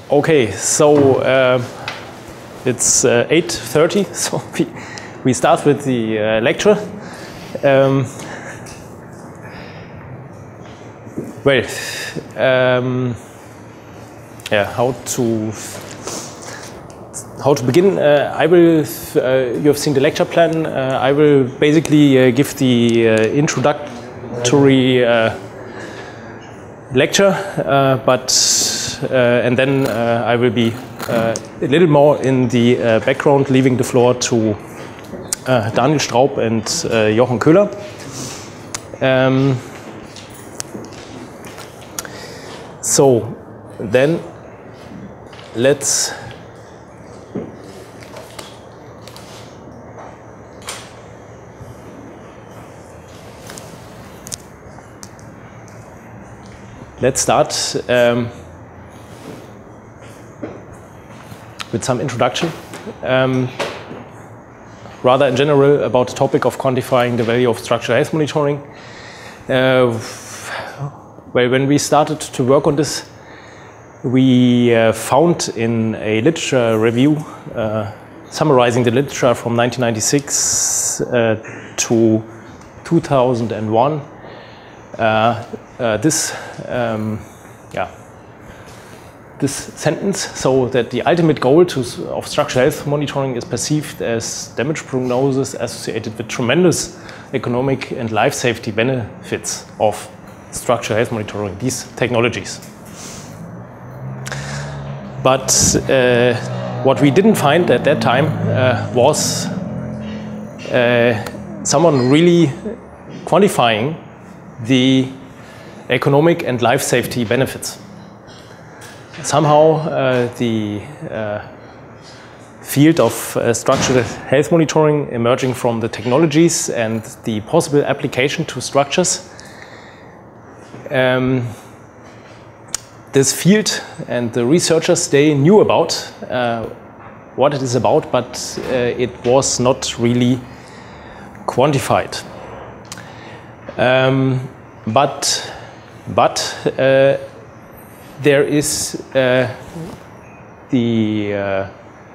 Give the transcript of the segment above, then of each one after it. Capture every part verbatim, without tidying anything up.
Okay, so uh, it's uh, eight thirty, so we, we start with the uh, lecture. Um, well, um, yeah, how to how to begin? Uh, I will. Uh, you have seen the lecture plan. Uh, I will basically uh, give the uh, introductory uh, lecture, uh, but. Uh, and then uh, I will be uh, a little more in the uh, background, leaving the floor to uh, Daniel Straub and uh, Jochen Köhler. Um, so then let's let's start. Um, with some introduction, um, rather in general about the topic of quantifying the value of structural health monitoring. Uh, well, when we started to work on this, we uh, found in a literature review uh, summarizing the literature from nineteen ninety-six uh, to two thousand one, uh, uh, this um, yeah, this sentence, so that the ultimate goal to, of structural health monitoring is perceived as damage prognosis associated with tremendous economic and life safety benefits of structural health monitoring, these technologies. But uh, what we didn't find at that time uh, was uh, someone really quantifying the economic and life safety benefits. Somehow uh, the uh, field of uh, structural health monitoring emerging from the technologies and the possible application to structures. Um, this field and the researchers, they knew about uh, what it is about, but uh, it was not really quantified. Um, but but uh, there is uh, the uh,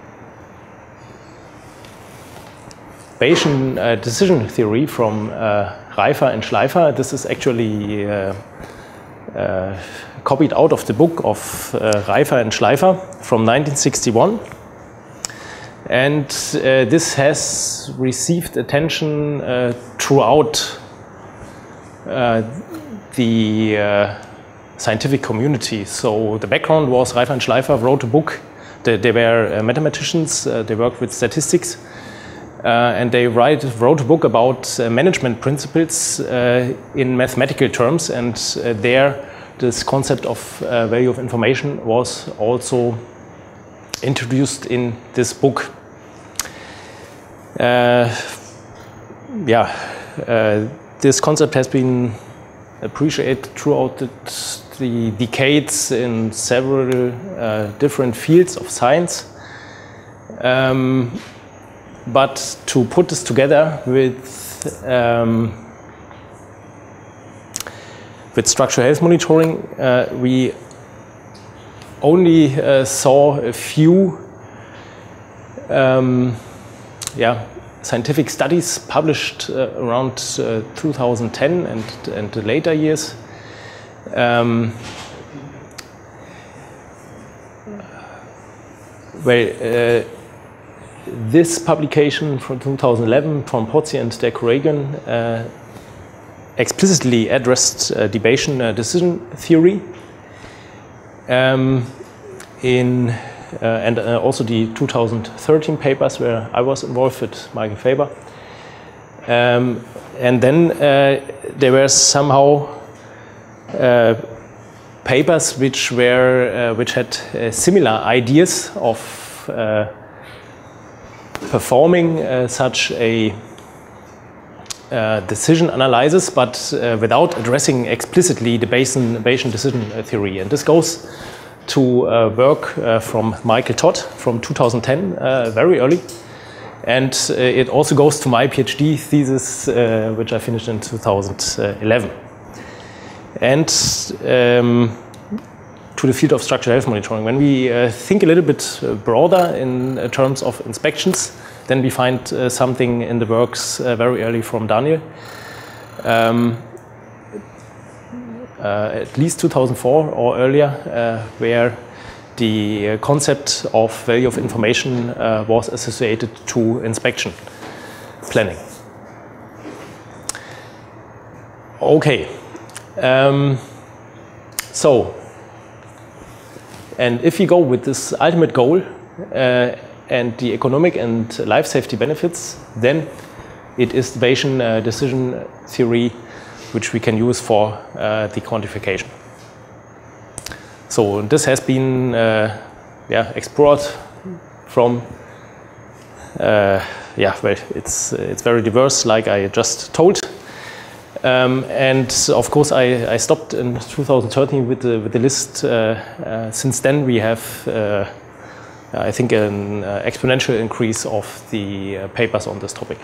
Bayesian uh, decision theory from uh, Reifer and Schleifer. This is actually uh, uh, copied out of the book of uh, Reifer and Schleifer from nineteen sixty-one. And uh, this has received attention uh, throughout uh, the uh, scientific community. So the background was Reifer and Schleifer wrote a book. They, they were uh, mathematicians, uh, they worked with statistics, uh, and they write, wrote a book about uh, management principles uh, in mathematical terms, and uh, there this concept of uh, value of information was also introduced in this book. Uh, yeah, uh, this concept has been appreciated throughout the the decades in several uh, different fields of science. Um, but to put this together with, um, with structural health monitoring, uh, we only uh, saw a few um, yeah, scientific studies published uh, around uh, two thousand ten and, and the later years. Um, well, uh, this publication from two thousand eleven from Pozzi and de Kooragan uh, explicitly addressed uh, the Bayesian uh, decision theory. Um, in uh, and uh, also the two thousand thirteen papers where I was involved with Michael Faber. Um, and then uh, there were somehow Uh, papers which were uh, which had uh, similar ideas of uh, performing uh, such a uh, decision analysis, but uh, without addressing explicitly the Bayesian, Bayesian decision theory. And this goes to uh, work uh, from Michael Todd from two thousand ten, uh, very early. And uh, it also goes to my PhD thesis, uh, which I finished in two thousand eleven. And um, to the field of structural health monitoring. When we uh, think a little bit uh, broader in uh, terms of inspections, then we find uh, something in the works uh, very early from Daniel. Um, uh, at least two thousand four or earlier, uh, where the uh, concept of value of information uh, was associated to inspection planning. Okay, um, so, and if you go with this ultimate goal uh, and the economic and life safety benefits, then it is the Bayesian uh, decision theory which we can use for uh, the quantification. So this has been uh, yeah, explored from, uh, yeah, well, it's, it's very diverse, like I just told. Um, and of course, I, I stopped in two thousand thirteen with the, with the list. Uh, uh, since then, we have, uh, I think, an uh, exponential increase of the uh, papers on this topic.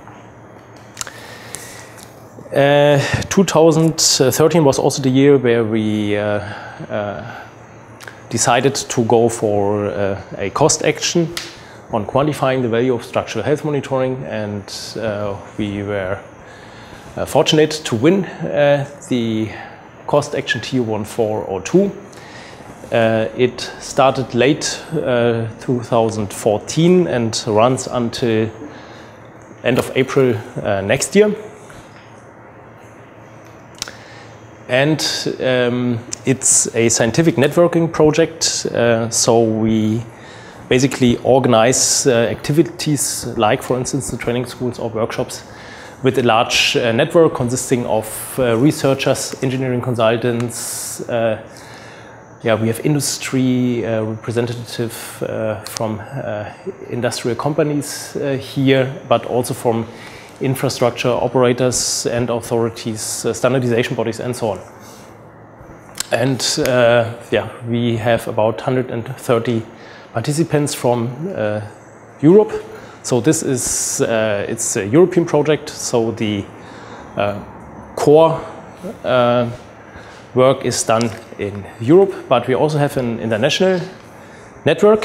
Uh, two thousand thirteen was also the year where we uh, uh, decided to go for uh, a cost action on quantifying the value of structural health monitoring, and uh, we were Uh, fortunate to win uh, the cost action T one four oh two. Uh, it started late uh, two thousand fourteen and runs until end of April uh, next year. And um, it's a scientific networking project, uh, so we basically organize uh, activities like, for instance, the training schools or workshops with a large uh, network consisting of uh, researchers, engineering consultants. Uh, yeah, we have industry uh, representative uh, from uh, industrial companies uh, here, but also from infrastructure operators and authorities, uh, standardization bodies, and so on. And uh, yeah, we have about one hundred thirty participants from uh, Europe. So this is, uh, it's a European project, so the uh, core uh, work is done in Europe, but we also have an international network.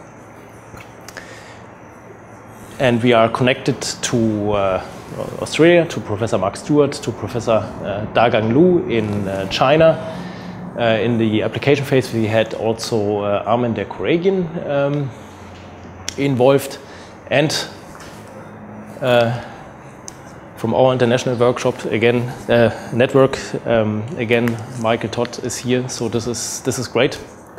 And we are connected to uh, Australia, to Professor Mark Stewart, to Professor uh, Dagang Lu in uh, China. Uh, in the application phase, we had also uh, Armen Derkouragian um, involved. And uh, from our international workshop, again, uh, network, um, again, Michael Todd is here, so this is, this is great.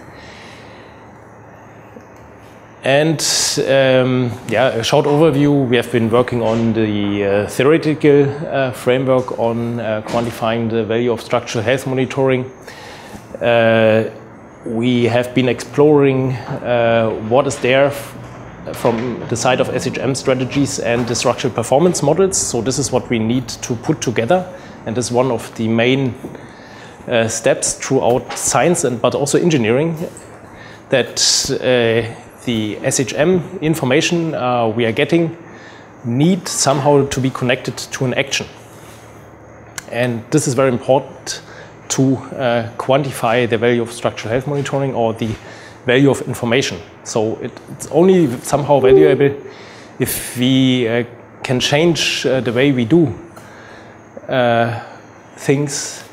And um, yeah, a short overview, we have been working on the uh, theoretical uh, framework on uh, quantifying the value of structural health monitoring. Uh, we have been exploring uh, what is there from the side of S H M strategies and the structural performance models. So this is what we need to put together, and is one of the main uh, steps throughout science and but also engineering, that uh, the S H M information uh, we are getting need somehow to be connected to an action. And this is very important to uh, quantify the value of structural health monitoring or the value of information. So it, it's only somehow valuable if we uh, can change uh, the way we do uh, things,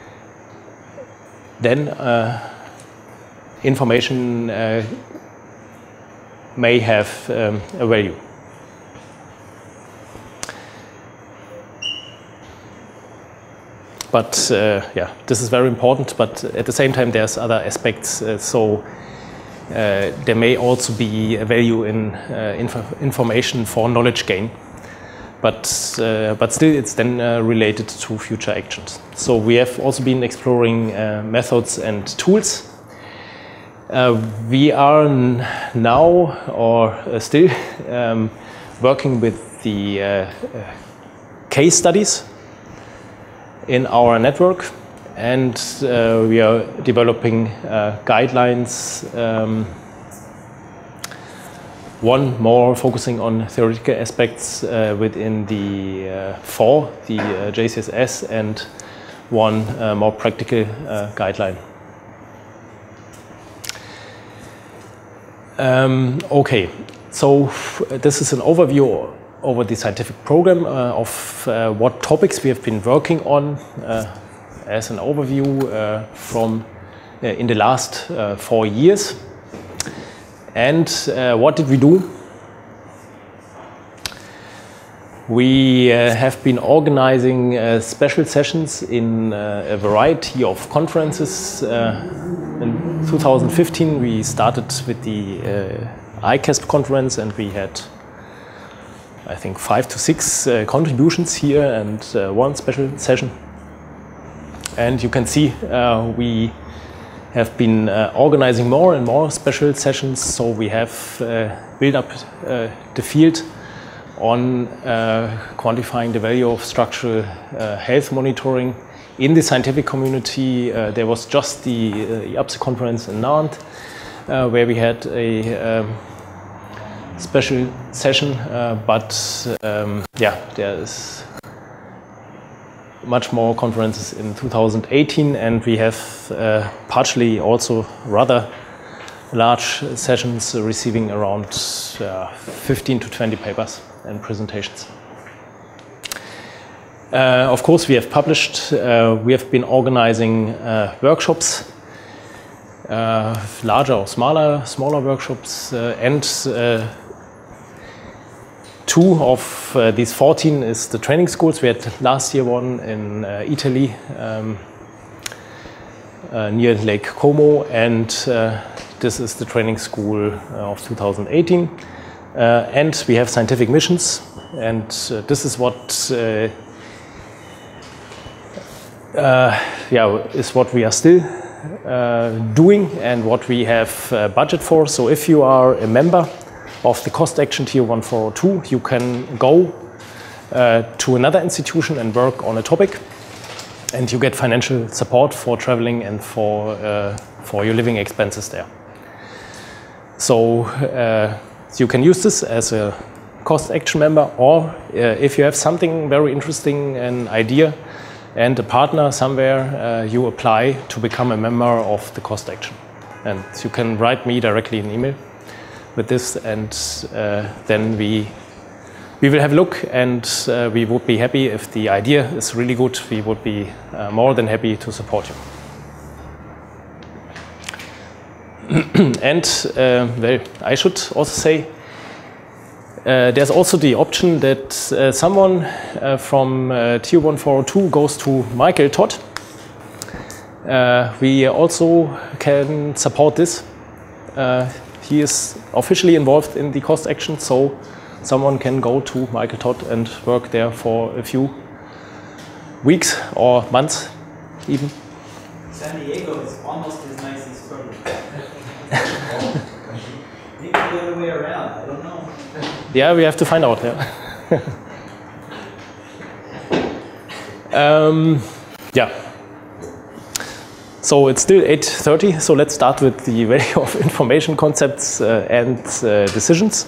then uh, information uh, may have um, a value. But uh, yeah, this is very important, but at the same time there's other aspects. Uh, so uh, there may also be a value in uh, inf information for knowledge gain. But, uh, but still it's then uh, related to future actions. So we have also been exploring uh, methods and tools. Uh, we are now, or uh, still, um, working with the uh, uh, case studies in our network, and uh, we are developing uh, guidelines, um, one more focusing on theoretical aspects uh, within the uh, four, the uh, J C S S, and one uh, more practical uh, guideline. Um, okay, so this is an overview over the scientific program uh, of uh, what topics we have been working on uh, as an overview uh, from uh, in the last uh, four years. And uh, what did we do? We uh, have been organizing uh, special sessions in uh, a variety of conferences. Uh, in two thousand fifteen we started with the uh, I CASP conference, and we had, I think, five to six uh, contributions here and uh, one special session. And you can see uh, we have been uh, organizing more and more special sessions, so we have uh, built up uh, the field on uh, quantifying the value of structural uh, health monitoring in the scientific community. Uh, there was just the uh, I A B S E conference in Nantes, uh, where we had a um, special session, uh, but um, yeah, there is much more conferences in two thousand eighteen, and we have uh, partially also rather large sessions uh, receiving around uh, fifteen to twenty papers and presentations. Uh, of course, we have published, uh, we have been organizing uh, workshops, uh, larger or smaller, smaller workshops, uh, and uh, two of uh, these fourteen is the training schools. We had last year one in uh, Italy, um, uh, near Lake Como, and uh, this is the training school uh, of two thousand eighteen. Uh, and we have scientific missions, and uh, this is what uh, uh, yeah, is what we are still uh, doing and what we have uh, budget for. So if you are a member of the Cost Action Tier one four zero two, you can go uh, to another institution and work on a topic, and you get financial support for traveling and for, uh, for your living expenses there. So uh, you can use this as a Cost Action member, or uh, if you have something very interesting, an idea and a partner somewhere, uh, you apply to become a member of the Cost Action. And you can write me directly an email with this, and uh, then we we will have a look, and uh, we would be happy if the idea is really good. We would be uh, more than happy to support you. And uh, well, I should also say uh, there's also the option that uh, someone uh, from uh, Tier one four zero two goes to Michael Todd. Uh, we also can support this. Uh, he is officially involved in the Cost Action, so someone can go to Michael Todd and work there for a few weeks or months even. San Diego is almost as nice as Berkeley. Maybe the other way around, I don't know. Yeah, we have to find out. Yeah. um, yeah. So it's still eight thirty, so let's start with the value of information concepts uh, and uh, decisions.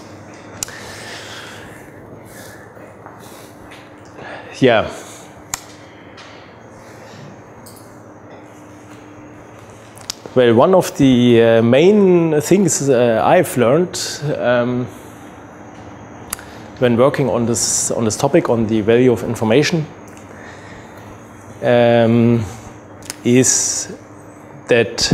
Yeah. Well, one of the uh, main things uh, I've learned um, when working on this on this topic, on the value of information, um, is that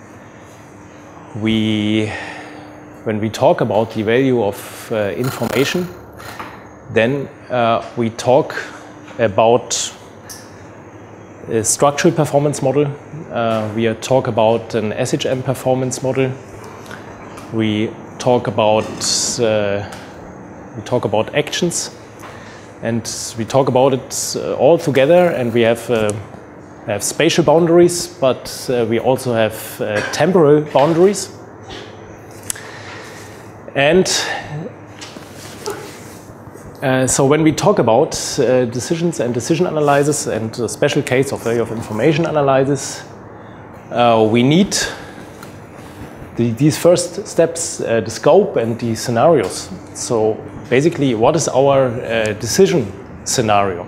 we, when we talk about the value of uh, information, then uh, we talk about a structural performance model. Uh, we talk about an S H M performance model. We talk about uh, we talk about actions, and we talk about it uh, all together. And we have uh, have spatial boundaries, but uh, we also have uh, temporal boundaries. And Uh, so when we talk about uh, decisions and decision analysis and the special case of value of information analysis, uh, we need the, these first steps, uh, the scope and the scenarios. So basically, what is our uh, decision scenario?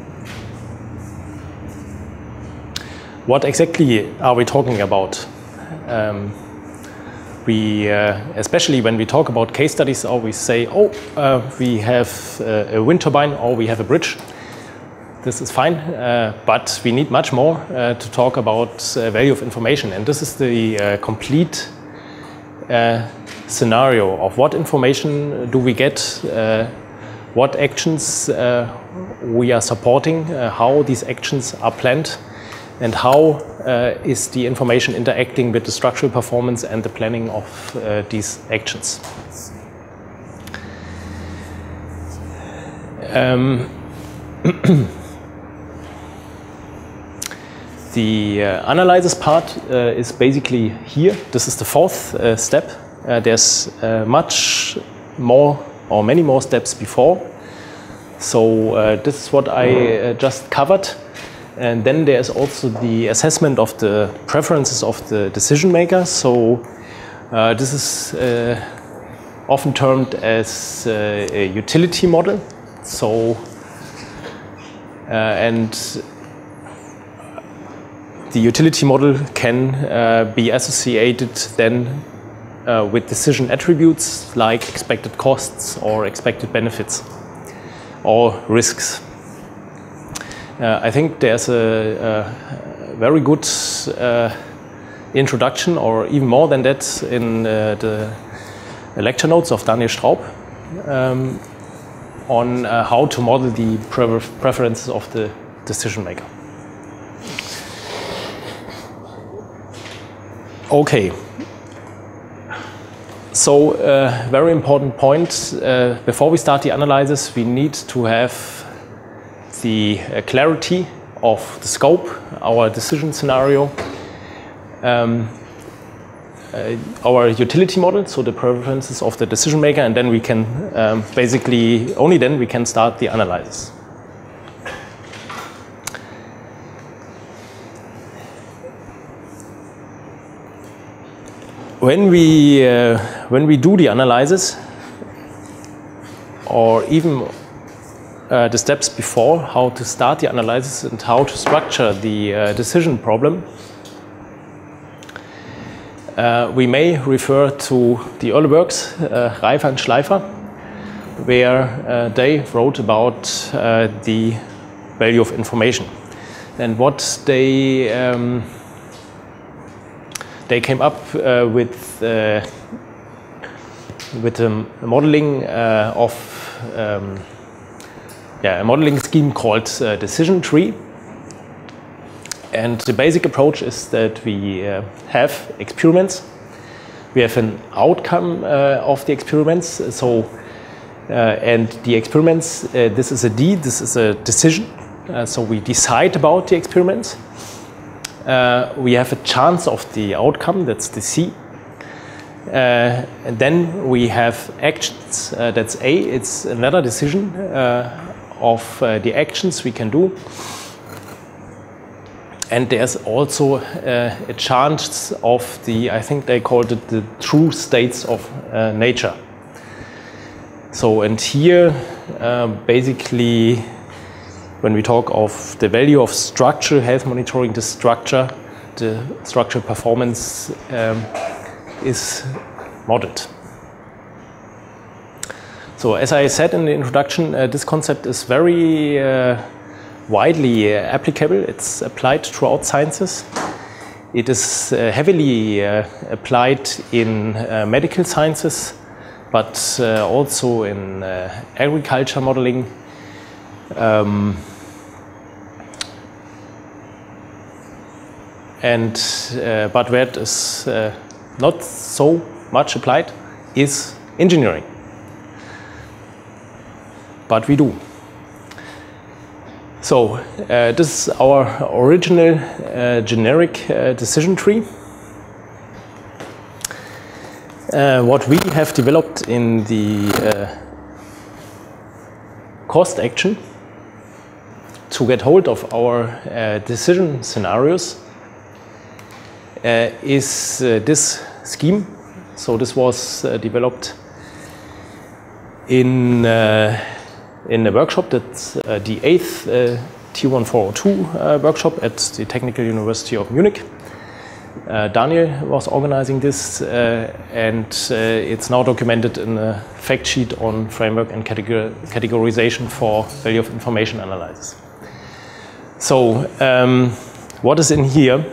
What exactly are we talking about? Um, we, uh, especially when we talk about case studies, always say, oh, uh, we have uh, a wind turbine or we have a bridge. This is fine, uh, but we need much more uh, to talk about uh, value of information. And this is the uh, complete uh, scenario of what information do we get, uh, what actions uh, we are supporting, uh, how these actions are planned, and how uh, is the information interacting with the structural performance and the planning of uh, these actions. Um, The uh, analysis part uh, is basically here. This is the fourth uh, step. Uh, there's uh, much more or many more steps before. So uh, this is what I uh, just covered. And then there's also the assessment of the preferences of the decision maker. So uh, this is uh, often termed as uh, a utility model. So uh, and the utility model can uh, be associated then uh, with decision attributes like expected costs or expected benefits or risks. Uh, I think there's a, a very good uh, introduction, or even more than that, in uh, the lecture notes of Daniel Straub um, on uh, how to model the pre preferences of the decision maker. Okay, so uh, very important point, uh, before we start the analysis, we need to have the uh, clarity of the scope, our decision scenario, um, uh, our utility model, so the preferences of the decision maker, and then we can um, basically, only then we can start the analysis. When we, uh, when we do the analysis, or even uh, the steps before, how to start the analysis and how to structure the uh, decision problem, uh, we may refer to the early works, uh, Reifer and Schleifer, where uh, they wrote about uh, the value of information. And what they um, They came up uh, with uh, with a modeling uh, of um, yeah, a modeling scheme called uh, decision tree. And the basic approach is that we uh, have experiments. We have an outcome uh, of the experiments. So uh, and the experiments. Uh, this is a D. This is a decision. Uh, so we decide about the experiments. Uh, we have a chance of the outcome, that's the C. Uh, and then we have actions, uh, that's A. It's another decision uh, of uh, the actions we can do. And there's also uh, a chance of the, I think they called it the true states of uh, nature. So, and here uh, basically, when we talk of the value of structural health monitoring, the structure, the structural performance um, is modeled. So as I said in the introduction, uh, this concept is very uh, widely uh, applicable. It's applied throughout sciences. It is uh, heavily uh, applied in uh, medical sciences, but uh, also in uh, agriculture modeling. Um, And, uh, but where it is uh, not so much applied is engineering. But we do. So uh, this is our original uh, generic uh, decision tree. Uh, what we have developed in the uh, cost action to get hold of our uh, decision scenarios Uh, is uh, this scheme. So this was uh, developed in uh, in a workshop, that's uh, the eighth uh, T one four oh two uh, workshop at the Technical University of Munich. Uh, Daniel was organizing this, uh, and uh, it's now documented in a fact sheet on framework and categor categorization for value of information analysis. So, um, what is in here?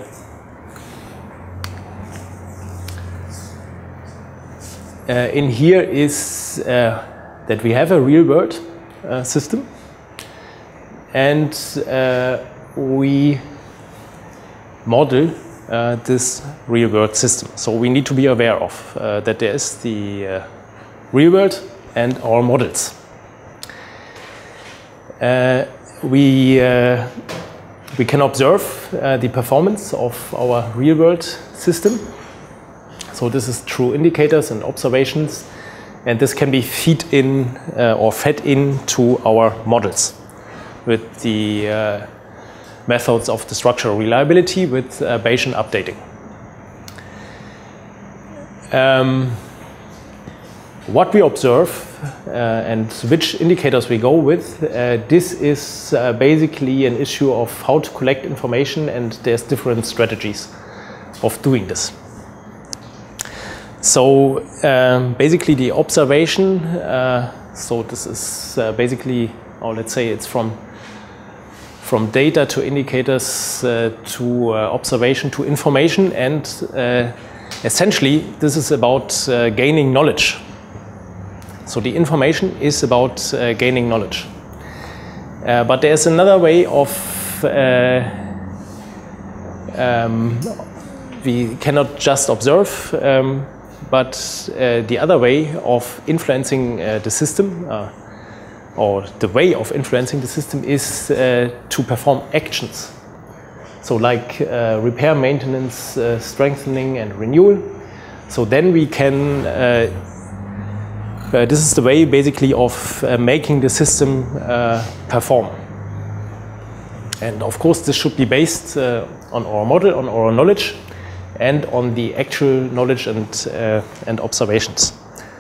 Uh, in here is uh, that we have a real-world uh, system, and uh, we model uh, this real-world system. So we need to be aware of uh, that there is the uh, real world and our models. Uh, we uh, we can observe uh, the performance of our real-world system. So this is through indicators and observations, and this can be feed in uh, or fed into our models with the uh, methods of the structural reliability with uh, Bayesian updating. Um, what we observe uh, and which indicators we go with, uh, this is uh, basically an issue of how to collect information, and there's different strategies of doing this. So um, basically the observation, uh, so this is uh, basically, or let's say it's from from data to indicators uh, to uh, observation to information, and uh, essentially this is about uh, gaining knowledge. So the information is about uh, gaining knowledge. Uh, but there's another way of, uh, um, we cannot just observe, um, but uh, the other way of influencing uh, the system, uh, or the way of influencing the system, is uh, to perform actions. So like uh, repair, maintenance, uh, strengthening and renewal. So then we can, uh, uh, this is the way basically of uh, making the system uh, perform. And of course this should be based uh, on our model, on our knowledge, and on the actual knowledge and, uh, and observations.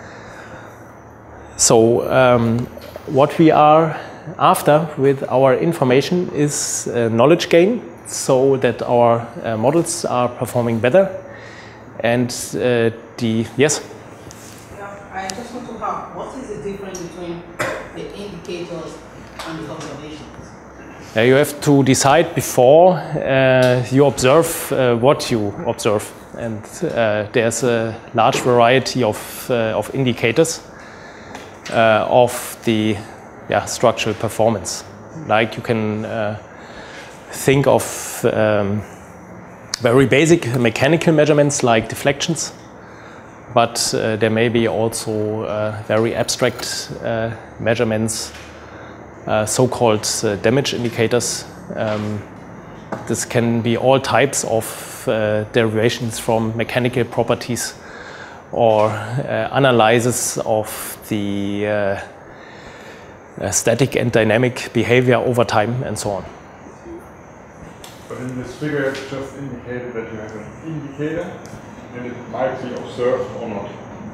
So um, what we are after with our information is uh, knowledge gain, so that our uh, models are performing better. And uh, the, yes? Yeah, I just want to know, what is the difference between the indicators and the observations? Uh, you have to decide before uh, you observe uh, what you observe. And uh, there's a large variety of, uh, of indicators uh, of the yeah, structural performance. Like you can uh, think of um, very basic mechanical measurements like deflections, but uh, there may be also uh, very abstract uh, measurements, uh, so-called uh, damage indicators. Um, this can be all types of uh, derivations from mechanical properties or uh, analysis of the uh, uh, static and dynamic behavior over time and so on. But in this figure, it's just indicated that you have an indicator and it might be observed or not.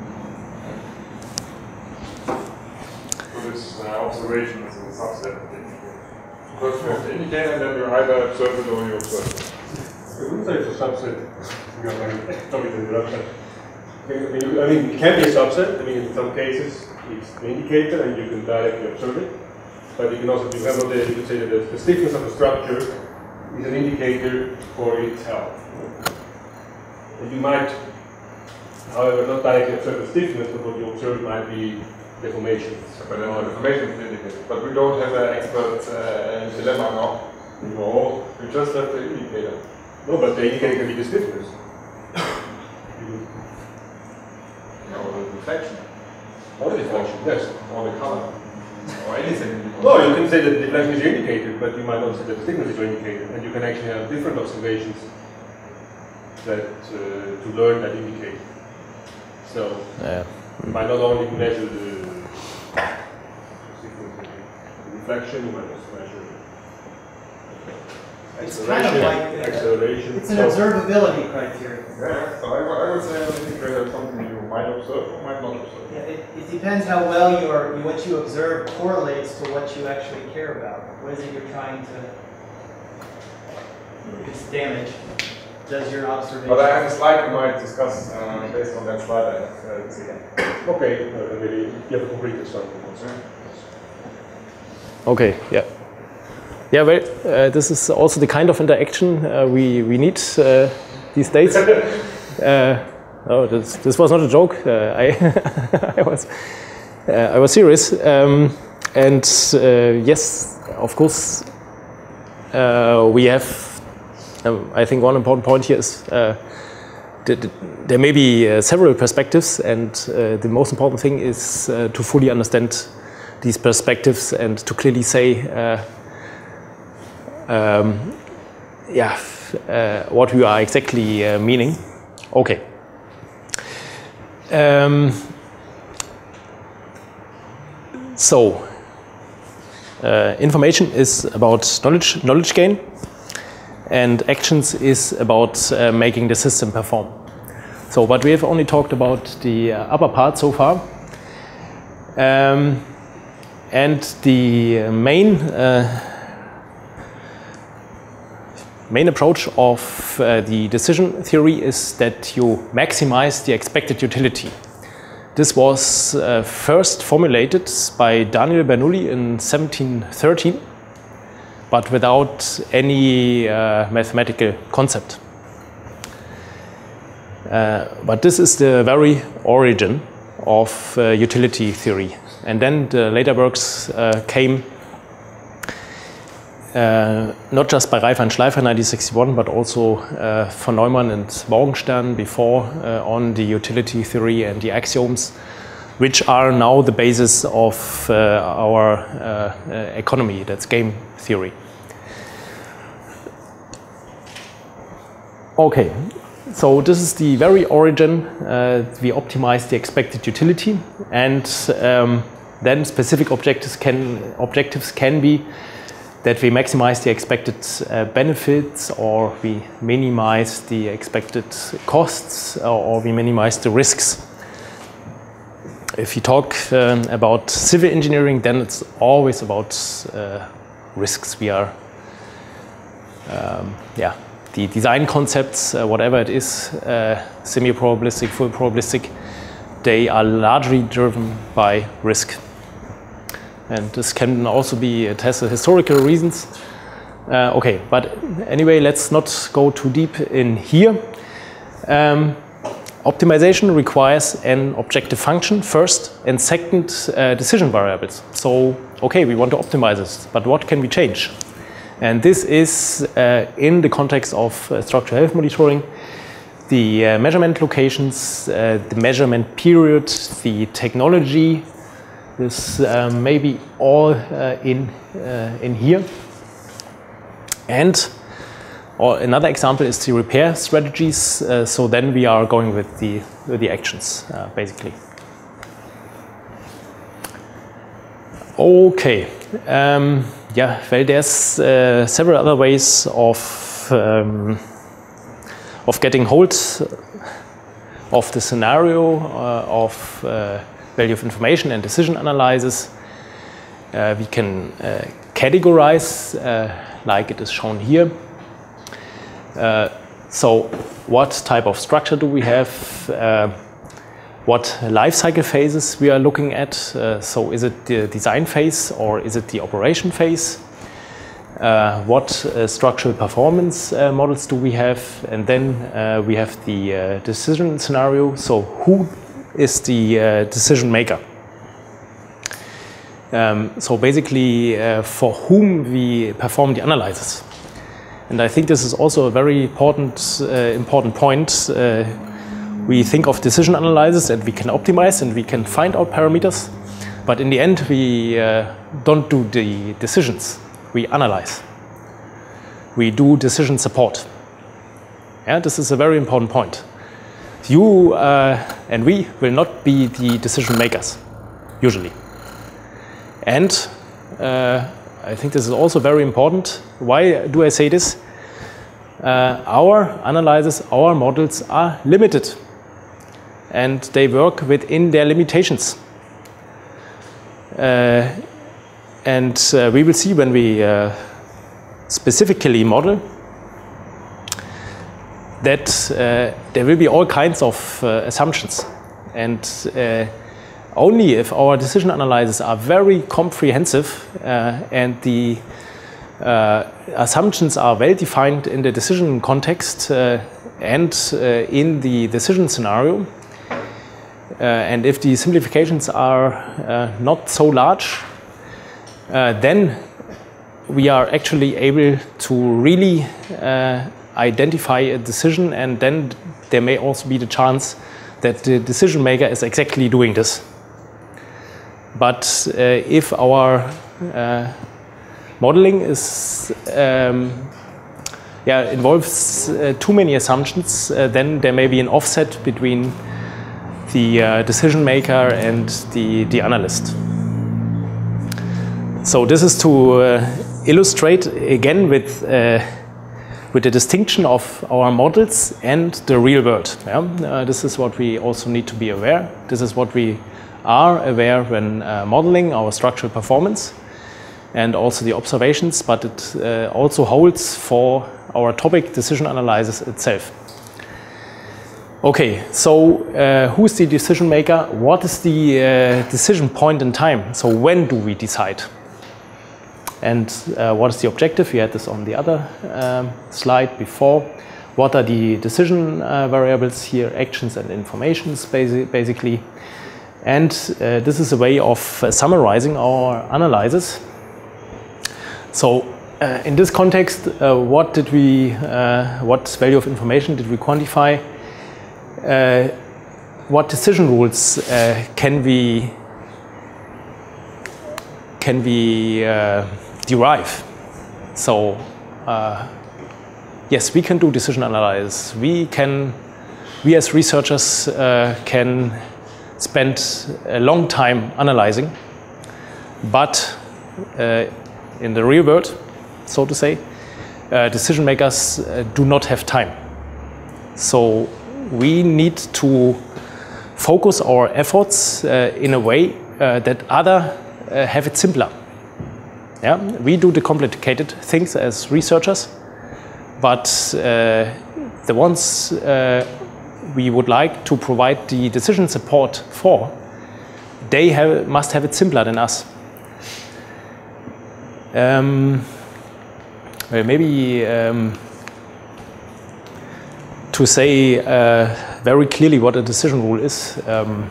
So this uh, observation is a subset of the indicator. Because you have the indicator, then you either observe it or you observe it. I wouldn't say it's a subset. Sorry to interrupt that. I mean, I mean, it can be a subset. I mean, in some cases, it's the indicator and you can directly observe it. But you can also, you have the, you can say that the, the stiffness of the structure is an indicator for its health. And you might, however, not directly observe the stiffness, but what you observe might be deformations. But then the deformation is indicated. But we don't have an expert uh, dilemma now. No, we just have the indicator. No, but the indicator can be the stiffness. No, the deflection. Or the deflection, yes. Or the color. Or anything. No, you can say that the deflection is your indicator, but you might also say that the stiffness is your indicator. And you can actually have different observations that uh, to learn that indicator. So Yeah. you might not only measure the stiffness, the deflection, you might also measure It's kind of like the, acceleration. it's an So- observability criteria. Yeah, so I, I would say an indicator is something you might observe or might not observe. Yeah, it, it depends how well your what you observe correlates to what you actually care about. What is it you're trying to reduce damage? does your observation? But I have a slide we might discuss uh, based on that slide. I have uh, this again. Okay, uh, maybe you have a concrete example. Okay, yeah. Yeah, well, uh, this is also the kind of interaction uh, we, we need uh, these days. uh, oh, this, this was not a joke. Uh, I, I, was, uh, I was serious. Um, and uh, yes, of course, uh, we have, um, I think one important point here is uh, that there may be uh, several perspectives, and uh, the most important thing is uh, to fully understand these perspectives and to clearly say uh, um, yeah, uh, what we are exactly uh, meaning. Okay. Um, so, uh, information is about knowledge, knowledge gain, and actions is about uh, making the system perform. So, but we have only talked about the uh, upper part so far. Um, And the main uh, main approach of uh, the decision theory is that you maximize the expected utility. This was uh, first formulated by Daniel Bernoulli in seventeen thirteen, but without any uh, mathematical concept. Uh, but this is the very origin of uh, utility theory. And then the later works uh, came uh, not just by Reif and Schleifer in nineteen sixty-one, but also uh, von Neumann and Morgenstern before uh, on the utility theory and the axioms, which are now the basis of uh, our uh, uh, economy, that's game theory. Okay, so this is the very origin. Uh, we optimize the expected utility, and um, then specific objectives can, objectives can be that we maximize the expected uh, benefits, or we minimize the expected costs, or, or we minimize the risks. If you talk um, about civil engineering, then it's always about uh, risks. We are, um, yeah, the design concepts, uh, whatever it is, uh, semi-probabilistic, full probabilistic, they are largely driven by risk. And this can also be, it has historical reasons. Uh, okay, but anyway, let's not go too deep in here. Um, optimization requires an objective function first, and second, uh, decision variables. So, okay, we want to optimize this, but what can we change? And this is uh, in the context of uh, structural health monitoring, the uh, measurement locations, uh, the measurement period, the technology. This uh, may be all uh, in, uh, in here. And or another example is the repair strategies. Uh, so then we are going with the, with the actions, uh, basically. Okay. Um, yeah, well, there's uh, several other ways of, um, of getting hold of the scenario uh, of uh, value of information and decision analysis. Uh, we can uh, categorize, uh, like it is shown here. Uh, so, what type of structure do we have? Uh, what life cycle phases we are looking at? Uh, so, is it the design phase or is it the operation phase? Uh, what uh, structural performance uh, models do we have? And then uh, we have the uh, decision scenario. So, who is the uh, decision maker? Um, so basically, uh, for whom we perform the analysis. And I think this is also a very important, uh, important point. Uh, we think of decision analysis, and we can optimize and we can find out parameters, but in the end, we uh, don't do the decisions. We analyze. We do decision support. Yeah, this is a very important point. You uh, and we will not be the decision makers, usually. And uh, I think this is also very important. Why do I say this? Uh, our analysis, our models are limited, and they work within their limitations. Uh, and uh, we will see when we uh, specifically model that uh, there will be all kinds of uh, assumptions. And uh, only if our decision analyses are very comprehensive uh, and the uh, assumptions are well defined in the decision context uh, and uh, in the decision scenario, uh, and if the simplifications are uh, not so large, uh, then we are actually able to really uh, identify a decision, and then there may also be the chance that the decision maker is exactly doing this. But uh, if our uh, modeling is um, yeah, involves uh, too many assumptions, uh, then there may be an offset between the uh, decision maker and the, the analyst. So this is to uh, illustrate again with uh, with the distinction of our models and the real world. Yeah? Uh, this is what we also need to be aware. This is what we are aware when uh, modeling our structural performance and also the observations, but it uh, also holds for our topic decision analysis itself. Okay, so uh, who is the decision maker? What is the uh, decision point in time? So when do we decide? And uh, what is the objective? We had this on the other um, slide before. What are the decision uh, variables here? Actions and informations, basi basically. And uh, this is a way of uh, summarizing our analysis. So uh, in this context, uh, what did we, uh, what value of information did we quantify? Uh, what decision rules uh, can we can we uh, derive? So uh, yes, we can do decision analysis. We can, we as researchers uh, can spend a long time analyzing, but uh, in the real world, so to say, uh, decision makers uh, do not have time. So we need to focus our efforts uh, in a way uh, that other uh, have it simpler. Yeah? We do the complicated things as researchers, but uh, the ones uh, we would like to provide the decision support for, they have, must have it simpler than us. Um, well, maybe um, to say uh, very clearly what a decision rule is. Um,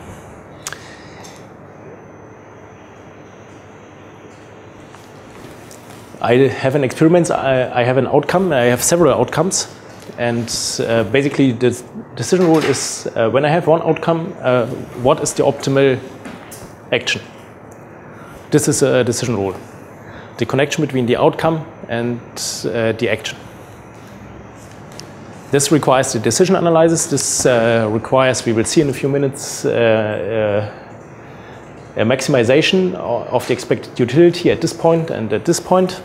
I have an experiment, I, I have an outcome, I have several outcomes, and uh, basically the decision rule is uh, when I have one outcome, uh, what is the optimal action? This is a decision rule. The connection between the outcome and uh, the action. This requires the decision analysis. This uh, requires, we will see in a few minutes, uh, uh, a maximization of the expected utility at this point and at this point.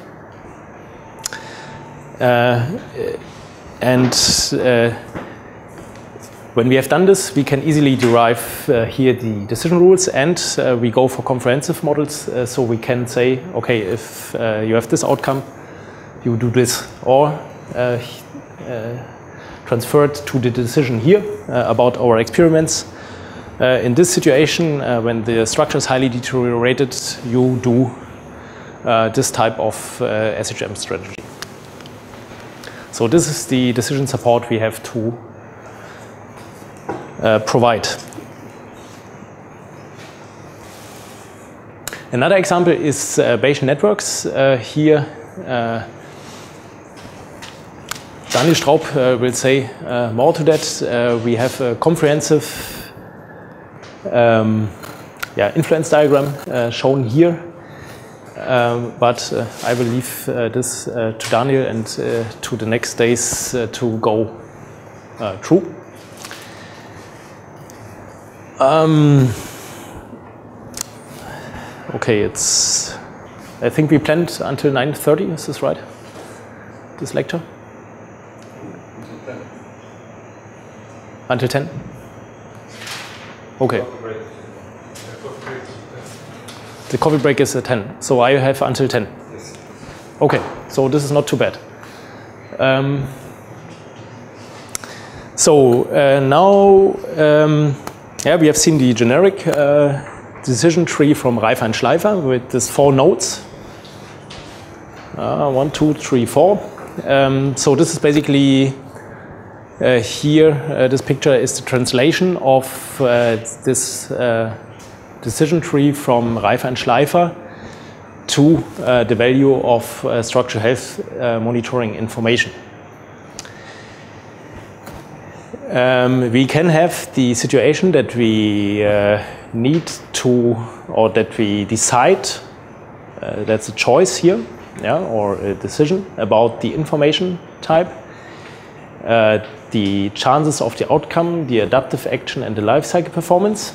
Uh, and uh, when we have done this, we can easily derive uh, here the decision rules, and uh, we go for comprehensive models. Uh, so we can say, okay, if uh, you have this outcome, you do this, or uh, uh, transfer it to the decision here uh, about our experiments. Uh, in this situation, uh, when the structure is highly deteriorated, you do uh, this type of uh, S H M strategy. So this is the decision support we have to uh, provide. Another example is uh, Bayesian networks. Uh, here, uh, Daniel Straub uh, will say uh, more to that. Uh, we have a comprehensive um, yeah, influence diagram uh, shown here. Um, but uh, I will leave uh, this uh, to Daniel and uh, to the next days uh, to go uh, through. Um, okay, it's. I think we planned until nine thirty. Is this right? This lecture. Until ten. Okay. The coffee break is at ten, so I have until ten. Yes. Okay, so this is not too bad. Um, So uh, now, um, yeah, we have seen the generic uh, decision tree from Reifer and Schleifer with these four nodes. Uh, one, two, three, four. Um, so this is basically uh, here, uh, this picture is the translation of uh, this uh, decision tree from Reifer and Schleifer to uh, the value of uh, structural health uh, monitoring information. Um, we can have the situation that we uh, need to, or that we decide, uh, that's a choice here, yeah, or a decision about the information type, uh, the chances of the outcome, the adaptive action, and the life cycle performance.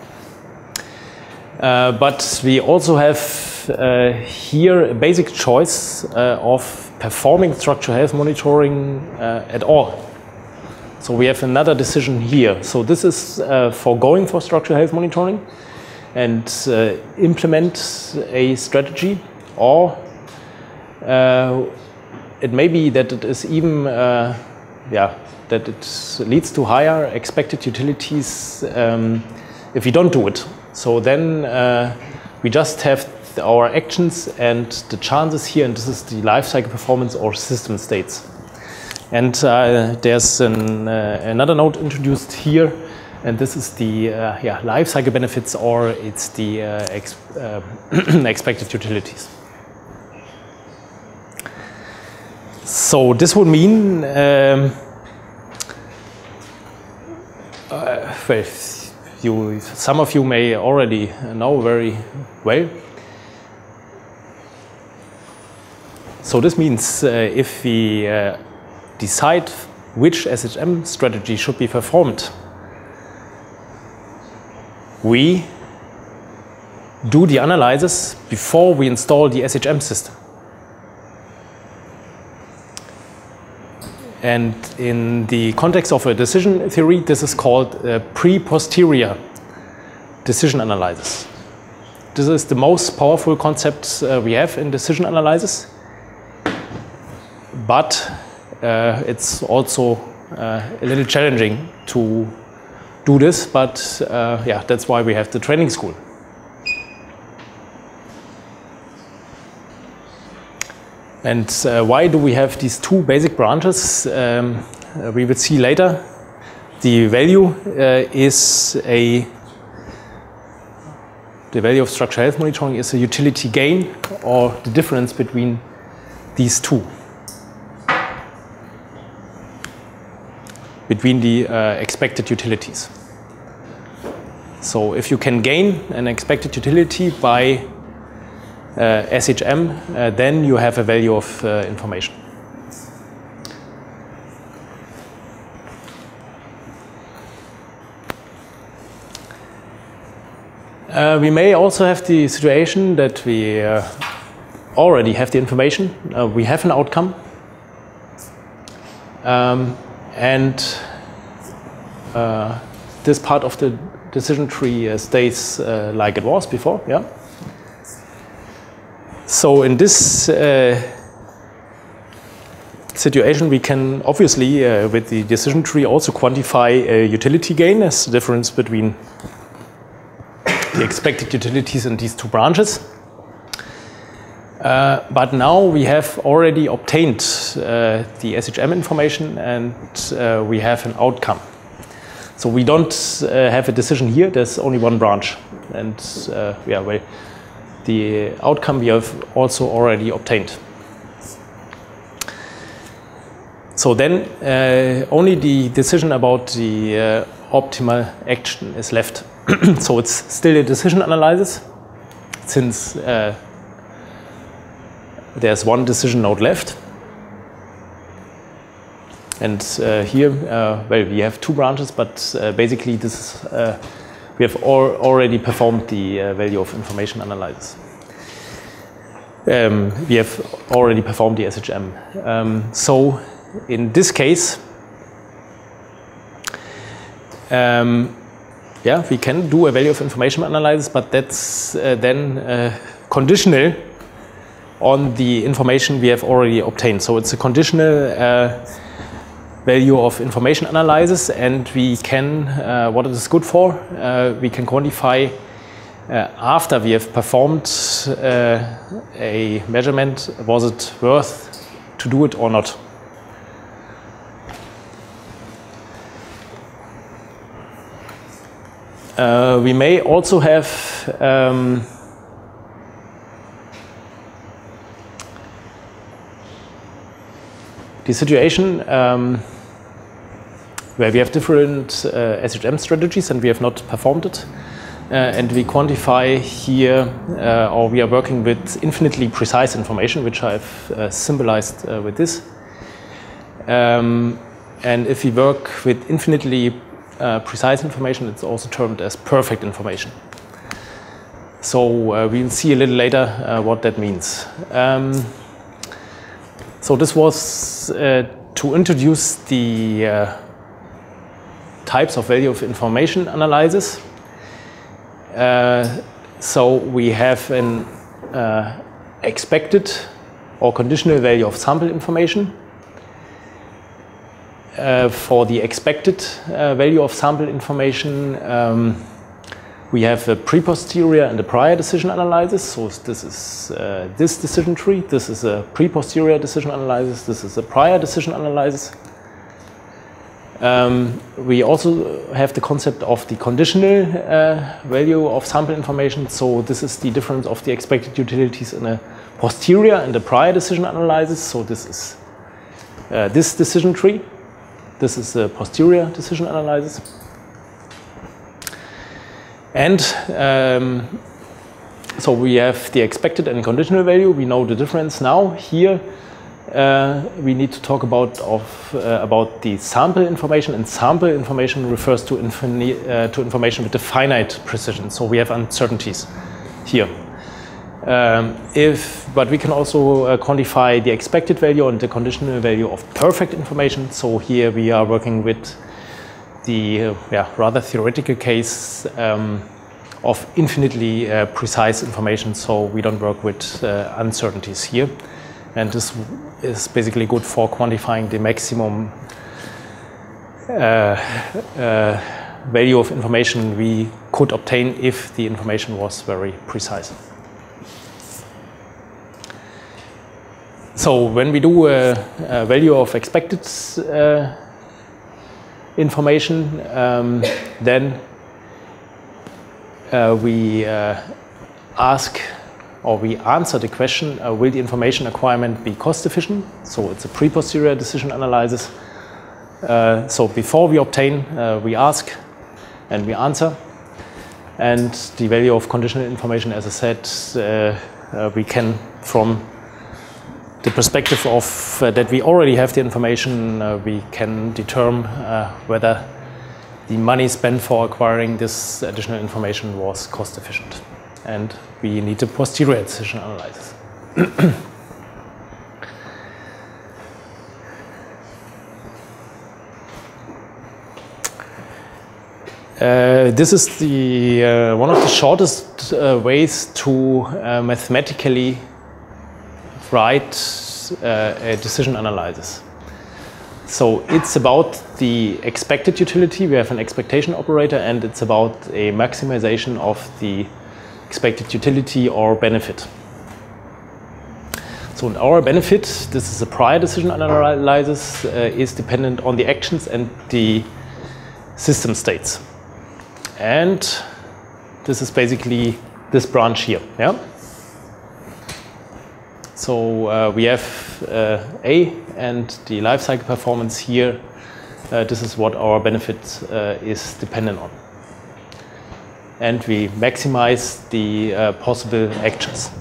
Uh, but we also have uh, here a basic choice uh, of performing structural health monitoring uh, at all. So we have another decision here. So this is uh, for going for structural health monitoring and uh, implement a strategy, or uh, it may be that it is even, uh, yeah, that it leads to higher expected utilities um, if we don't do it. So then uh, we just have our actions and the chances here, and this is the life cycle performance or system states. And uh, there's an, uh, another node introduced here, and this is the uh, yeah, life cycle benefits, or it's the uh, ex uh, expected utilities. So this would mean, um, uh, well, you, some of you may already know very well. So this means uh, if we uh, decide which S H M strategy should be performed, we do the analysis before we install the S H M system. And in the context of a decision theory, this is called a pre-posterior decision analysis. This is the most powerful concept uh, we have in decision analysis, but uh, it's also uh, a little challenging to do this, but uh, yeah, that's why we have the training school. And uh, why do we have these two basic branches? Um, uh, we will see later. The value uh, is a, the value of structural health monitoring is a utility gain, or the difference between these two. Between the uh, expected utilities. So if you can gain an expected utility by uh, S H M, uh, then you have a value of uh, information. Uh, we may also have the situation that we uh, already have the information, uh, we have an outcome, um, and uh, this part of the decision tree uh, stays uh, like it was before. Yeah. So in this uh, situation, we can obviously, uh, with the decision tree, also quantify a utility gain as the difference between the expected utilities in these two branches. Uh, but now we have already obtained uh, the S H M information, and uh, we have an outcome. So we don't uh, have a decision here, there's only one branch. And uh, yeah, well, the outcome we have also already obtained. So then uh, only the decision about the uh, optimal action is left. So it's still a decision analysis, since uh, there's one decision node left. And uh, here, uh, well, we have two branches, but uh, basically this is, uh, we have al already performed the uh, value of information analysis. Um, we have already performed the S H M. Um, so in this case, um, yeah, we can do a value of information analysis, but that's uh, then uh, conditional on the information we have already obtained. So it's a conditional uh, value of information analysis, and we can, uh, what it is good for, uh, we can quantify uh, after we have performed uh, a measurement, was it worth to do it or not. Uh, we may also have um, the situation um, where we have different uh, S H M strategies and we have not performed it, uh, and we quantify here, uh, or we are working with infinitely precise information, which I've uh, symbolized uh, with this. Um, and if we work with infinitely uh, precise information, it's also termed as perfect information. So uh, we'll see a little later uh, what that means. Um, So this was uh, to introduce the uh, types of value of information analysis. Uh, so we have an uh, expected or conditional value of sample information. Uh, for the expected uh, value of sample information, um, we have a pre-posterior and a prior decision analysis. So this is uh, this decision tree. This is a pre-posterior decision analysis. This is a prior decision analysis. Um, we also have the concept of the conditional uh, value of sample information. So this is the difference of the expected utilities in a posterior and a prior decision analysis. So this is uh, this decision tree. This is the posterior decision analysis. And um, so we have the expected and conditional value. We know the difference now. Here uh, we need to talk about of uh, about the sample information, and sample information refers to, infini uh, to information with a finite precision. So we have uncertainties here. Um, if, but we can also uh, quantify the expected value and the conditional value of perfect information. So here we are working with the uh, yeah, rather theoretical case um, of infinitely uh, precise information, so we don't work with uh, uncertainties here. And this is basically good for quantifying the maximum uh, uh, value of information we could obtain if the information was very precise. So when we do a, a value of expected uh, information, um, then uh, we uh, ask or we answer the question, uh, will the information acquirement be cost efficient? So it's a pre-posterior decision analysis. Uh, so before we obtain, uh, we ask and we answer. And the value of conditional information, as I said, uh, uh, we can, from the perspective of uh, that we already have the information, uh, we can determine uh, whether the money spent for acquiring this additional information was cost efficient. And we need a posterior decision analysis. uh, this is the uh, one of the shortest uh, ways to uh, mathematically write uh, a decision analysis. So it's about the expected utility. We have an expectation operator, and it's about a maximization of the expected utility or benefit. So in our benefit, this is a prior decision analysis, uh, is dependent on the actions and the system states. And this is basically this branch here. Yeah. So uh, we have uh, A and the lifecycle performance here. Uh, this is what our benefit uh, is dependent on. And we maximize the uh, possible actions.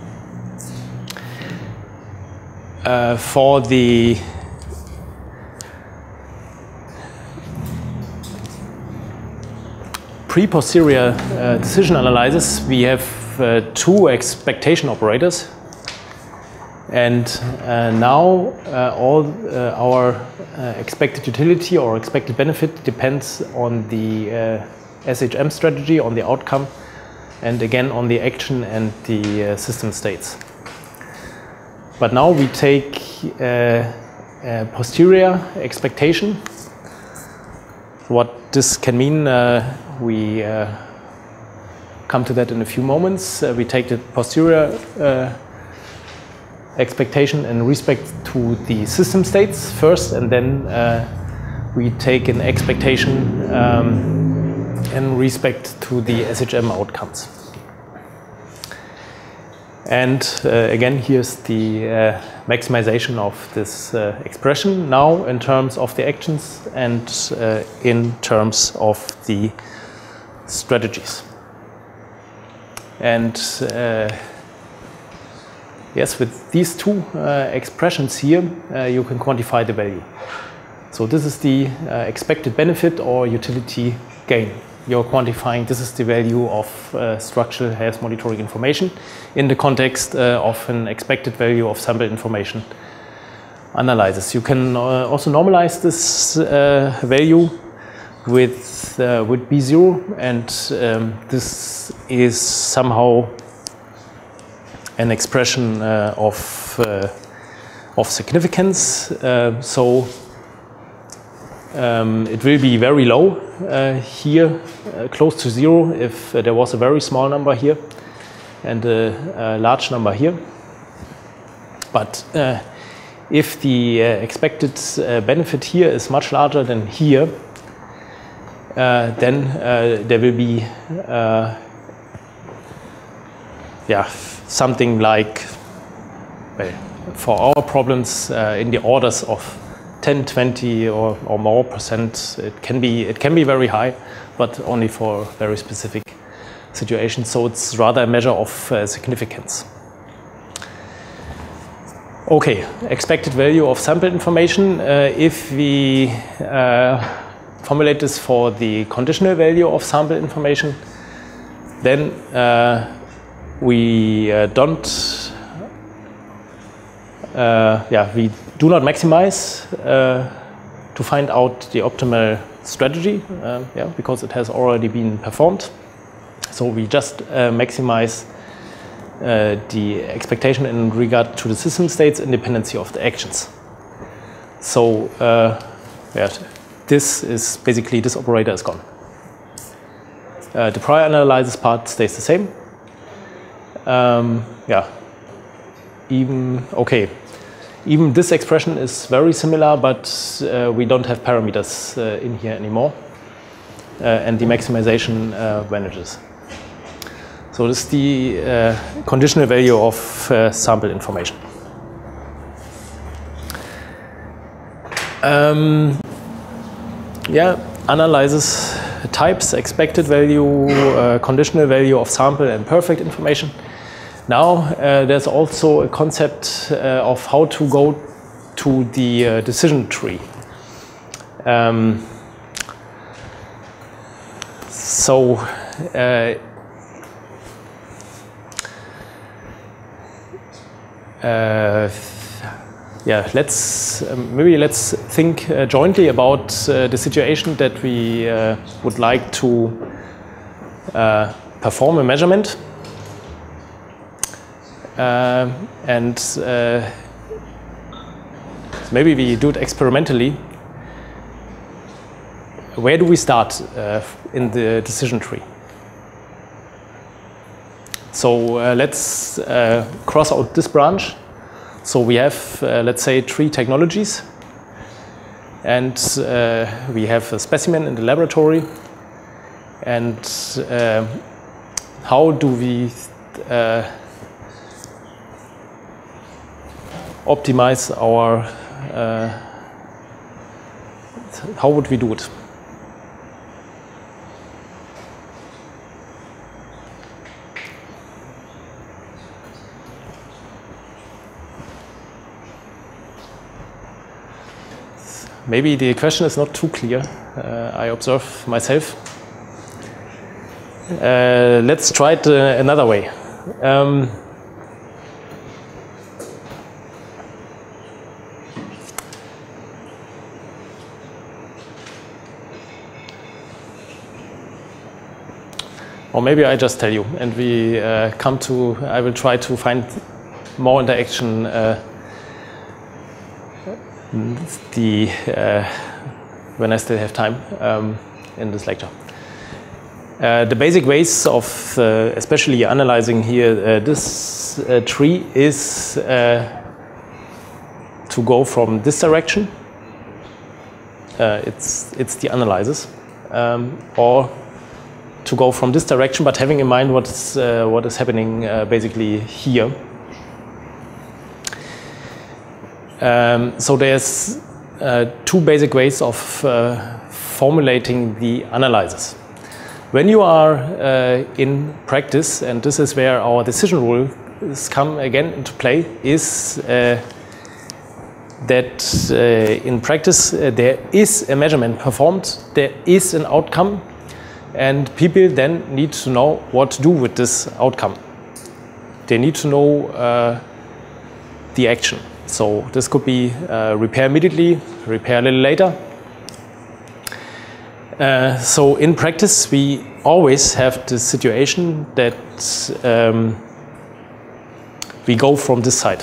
Uh, for the pre-posterior uh, decision analysis, we have uh, two expectation operators. And uh, now uh, all uh, our uh, expected utility or expected benefit depends on the uh, S H M strategy, on the outcome, and again on the action and the uh, system states. But now we take uh, uh, posterior expectation. What this can mean, uh, we uh, come to that in a few moments. Uh, we take the posterior uh, expectation in respect to the system states first, and then uh, we take an expectation um, in respect to the S H M outcomes. And uh, again, here's the uh, maximization of this uh, expression now in terms of the actions and uh, in terms of the strategies. And uh, yes, with these two uh, expressions here, uh, you can quantify the value. So this is the uh, expected benefit or utility gain. You're quantifying, this is the value of uh, structural health monitoring information in the context uh, of an expected value of sample information analysis. You can uh, also normalize this uh, value with, uh, with B zero, and um, this is somehow an expression uh, of, uh, of significance. Uh, so Um, it will be very low uh, here, uh, close to zero if uh, there was a very small number here and a, a large number here. But uh, if the uh, expected uh, benefit here is much larger than here, uh, then uh, there will be uh, yeah, something like, well, for our problems uh, in the orders of ten, twenty or, or more percent. It can be it can be very high, but only for very specific situations. So it's rather a measure of uh, significance. Okay, expected value of sample information. Uh, if we uh, formulate this for the conditional value of sample information, then uh, we uh, don't. Uh, yeah, we do not maximize uh, to find out the optimal strategy, uh, yeah, because it has already been performed. So we just uh, maximize uh, the expectation in regard to the system states independency of the actions. So uh, yeah, this is basically, this operator is gone. Uh, the prior analysis part stays the same. Um, yeah, even, okay. Even this expression is very similar, but uh, we don't have parameters uh, in here anymore. Uh, and the maximization uh, vanishes. So this is the uh, conditional value of uh, sample information. Um, yeah, analyzes types, expected value, uh, conditional value of sample and perfect information. Now uh, there's also a concept uh, of how to go to the uh, decision tree. Um, so uh, uh, yeah, let's um, maybe let's think uh, jointly about uh, the situation that we uh, would like to uh, perform a measurement. Uh, and uh, maybe we do it experimentally. Where do we start uh, in the decision tree? So uh, let's uh, cross out this branch. So we have, uh, let's say, three technologies. And uh, we have a specimen in the laboratory. And uh, how do we uh, optimize our, uh, how would we do it? Maybe the question is not too clear, uh, I observe myself. Uh, let's try it uh, another way. Um, Or maybe I just tell you, and we uh, come to, I will try to find more interaction uh, the uh, when I still have time um, in this lecture. Uh, the basic ways of uh, especially analyzing here uh, this uh, tree is uh, to go from this direction. Uh, it's it's the analysis, um, or to go from this direction, but having in mind what's uh, what is happening uh, basically here. Um, so there's uh, two basic ways of uh, formulating the analysis. When you are uh, in practice, and this is where our decision rules come again into play, is uh, that uh, in practice uh, there is a measurement performed, there is an outcome, and people then need to know what to do with this outcome. They need to know uh, the action. So this could be uh, repair immediately, repair a little later. Uh, so in practice, we always have the situation that um, we go from this side.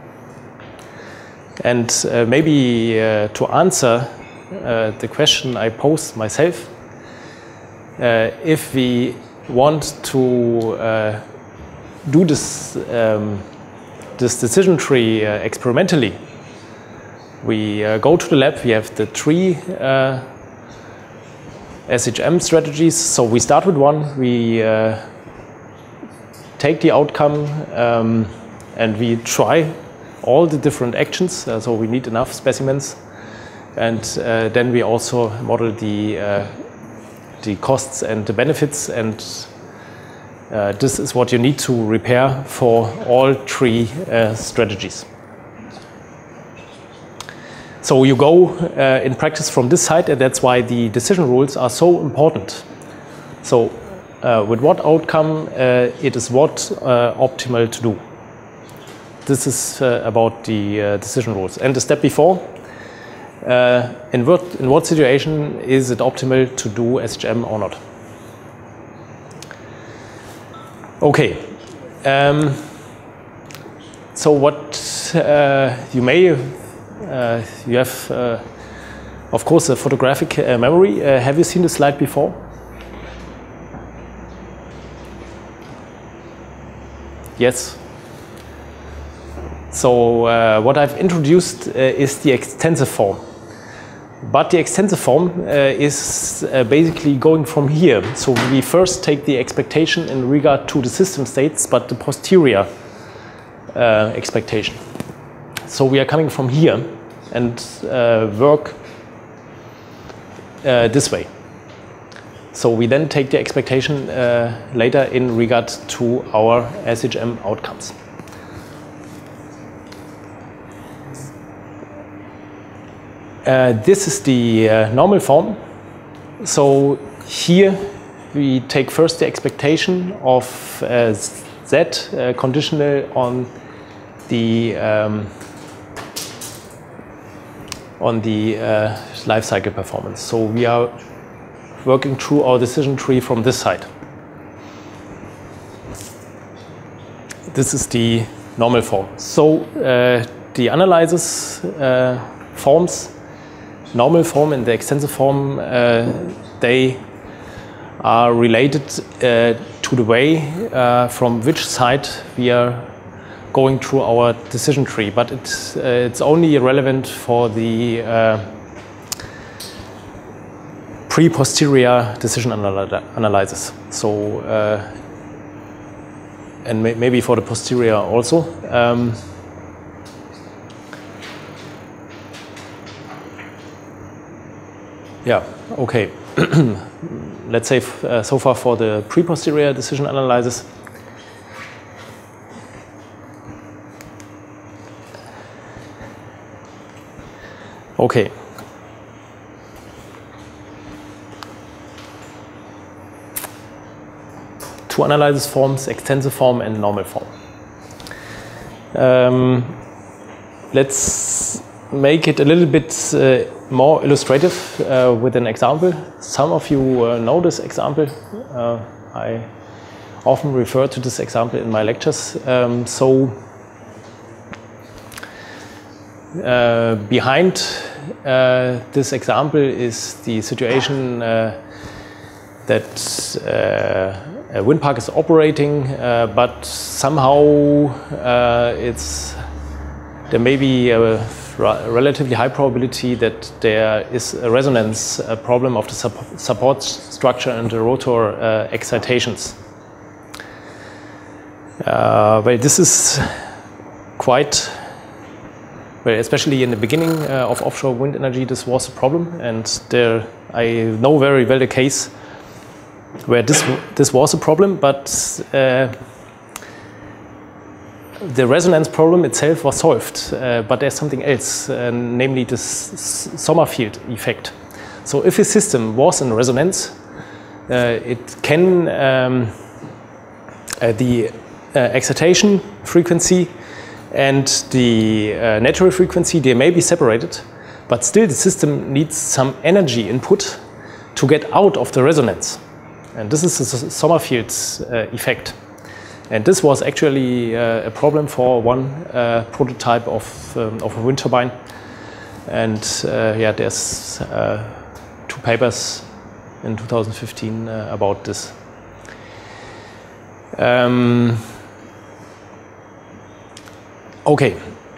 And uh, maybe uh, to answer uh, the question I posed myself, uh, if we want to uh, do this, um, this decision tree uh, experimentally, we uh, go to the lab, we have the three uh, S H M strategies. So we start with one, we uh, take the outcome, um, and we try all the different actions. Uh, so we need enough specimens, and uh, then we also model the uh, the costs and the benefits, and uh, this is what you need to repair for all three uh, strategies. So you go uh, in practice from this side, and that's why the decision rules are so important. So uh, with what outcome uh, it is what uh, optimal to do. This is uh, about the uh, decision rules. And the step before, uh, in, what, in what situation is it optimal to do S H M or not? Okay. Um, so what uh, you may Uh, you have, uh, of course, a photographic uh, memory. Uh, have you seen the slide before? Yes. So uh, what I've introduced uh, is the extensive form. But the extensive form uh, is uh, basically going from here. So we first take the expectation in regard to the system states, but the posterior uh, expectation. So we are coming from here and uh, work uh, this way. So we then take the expectation uh, later in regard to our S H M outcomes. Uh, this is the uh, normal form. So here we take first the expectation of uh, Z uh, conditional on the um, on the uh, life cycle performance. So we are working through our decision tree from this side. This is the normal form. So uh, the analysis uh, forms, normal form and the extensive form, uh, they are related uh, to the way uh, from which side we are going through our decision tree, but it's, uh, it's only relevant for the uh, pre-posterior decision anal analysis. So, uh, and may maybe for the posterior also. Um, yeah, okay. Let's say f uh, so far for the pre-posterior decision analysis. Okay. Two analysis forms, extensive form and normal form. Um, let's make it a little bit uh, more illustrative uh, with an example. Some of you uh, know this example. Uh, I often refer to this example in my lectures. Um, so uh, behind uh, this example is the situation uh, that uh, a wind park is operating, uh, but somehow uh, it's there may be a relatively high probability that there is a resonance a problem of the sup support structure and the rotor uh, excitations. Uh, well, this is quite, well, especially in the beginning uh, of offshore wind energy, this was a problem, and there I know very well the case where this this was a problem, but uh, the resonance problem itself was solved, uh, but there's something else, uh, namely this Sommerfeld effect. So if a system was in resonance, uh, it can um, uh, the uh, excitation frequency and the uh, natural frequency, they may be separated, but still the system needs some energy input to get out of the resonance. And this is the Sommerfeld uh, effect. And this was actually uh, a problem for one uh, prototype of, um, of a wind turbine. And uh, yeah, there's uh, two papers in two thousand fifteen uh, about this. Um, okay.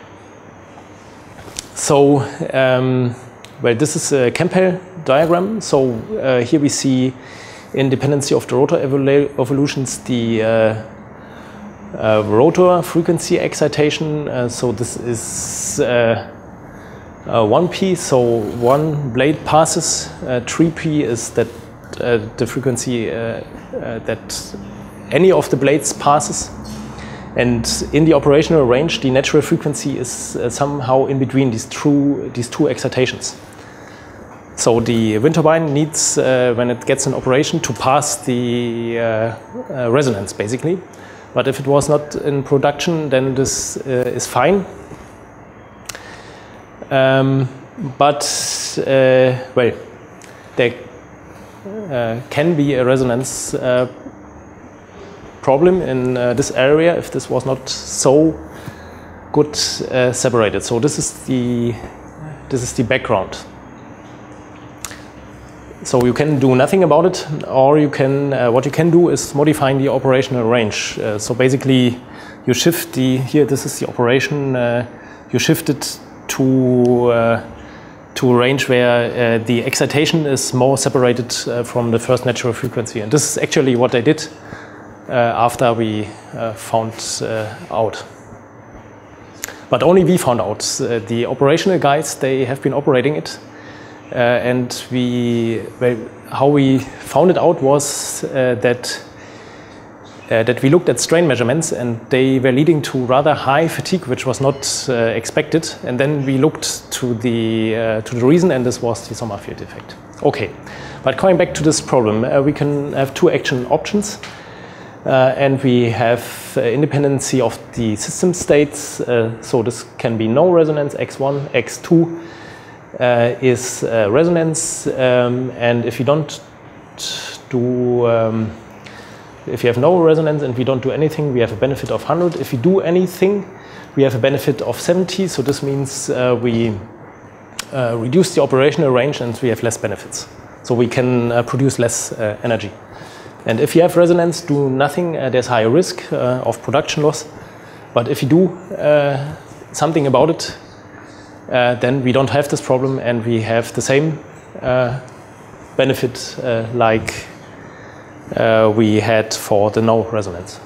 So, um, well, this is a Campbell diagram. So uh, here we see independency of the rotor evolu evolutions, the uh, Uh, rotor frequency excitation. Uh, so this is uh, uh, one P, so one blade passes. Uh, three P is that uh, the frequency uh, uh, that any of the blades passes. And in the operational range, the natural frequency is uh, somehow in between these two, these two excitations. So the wind turbine needs, uh, when it gets in operation, to pass the uh, uh, resonance, basically. But if it was not in production, then this uh, is fine. Um, but, uh, well, there uh, can be a resonance uh, problem in uh, this area if this was not so good uh, separated. So this is the, this is the background. So you can do nothing about it, or you can, uh, what you can do is modifying the operational range. Uh, so basically you shift the, here this is the operation, uh, you shift it to, uh, to a range where uh, the excitation is more separated uh, from the first natural frequency. And this is actually what I did uh, after we uh, found uh, out. But only we found out. Uh, the operational guys, they have been operating it. Uh, and we, well, how we found it out was uh, that uh, that we looked at strain measurements, and they were leading to rather high fatigue, which was not uh, expected. And then we looked to the uh, to the reason, and this was the Sommerfeld effect. Okay, but coming back to this problem, uh, we can have two action options, uh, and we have uh, independency of the system states. Uh, so this can be no resonance, X one, X two. Uh, is uh, resonance, um, and if you don't do, um, if you have no resonance and we don't do anything, we have a benefit of one hundred. If we do anything, we have a benefit of seventy. So this means uh, we uh, reduce the operational range and we have less benefits. So we can uh, produce less uh, energy. And if you have resonance, do nothing, uh, there's higher risk uh, of production loss. But if you do uh, something about it, Uh, then we don't have this problem, and we have the same uh, benefit uh, like uh, we had for the no resonance.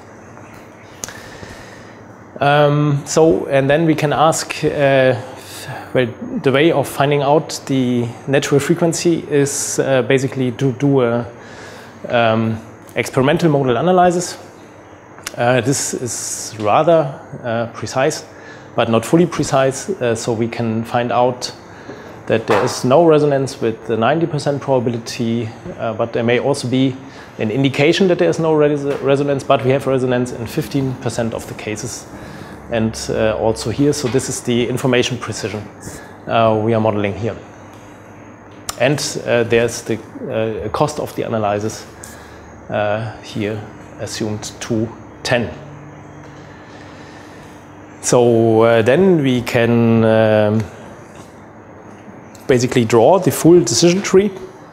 Um, so, and then we can ask, uh, well, the way of finding out the natural frequency is uh, basically to do a um, experimental modal analysis. Uh, this is rather uh, precise, but not fully precise, uh, so we can find out that there is no resonance with the ninety percent probability, uh, but there may also be an indication that there is no res resonance, but we have resonance in fifteen percent of the cases. And uh, also here, so this is the information precision uh, we are modeling here. And uh, there's the uh, cost of the analysis uh, here assumed to ten. So uh, then we can um, basically draw the full decision tree.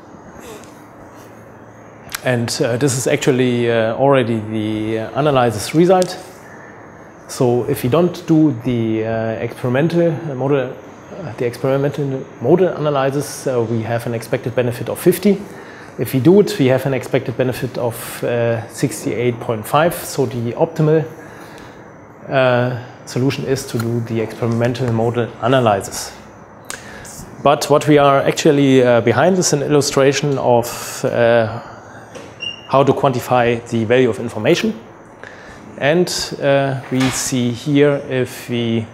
And uh, this is actually uh, already the uh, analysis result. So if we don't do the uh, experimental model, uh, the experimental model analysis, uh, we have an expected benefit of fifty. If we do it, we have an expected benefit of uh, sixty-eight point five. So the optimal uh, solution is to do the experimental model analysis. But what we are actually uh, behind is an illustration of uh, how to quantify the value of information. And uh, we see here if we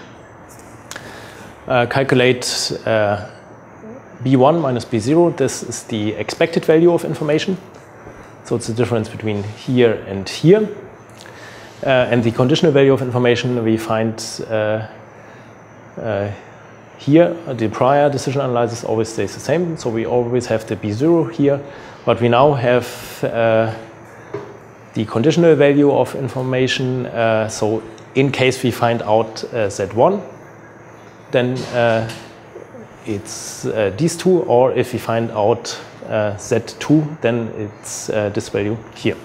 uh, calculate uh, B one minus B zero, this is the expected value of information. So it's the difference between here and here. Uh, and the conditional value of information we find uh, uh, here. The prior decision analysis always stays the same. So we always have the B zero here. But we now have uh, the conditional value of information. Uh, so in case we find out uh, Z one, then uh, it's uh, these two, or if we find out uh, Z two, then it's uh, this value here.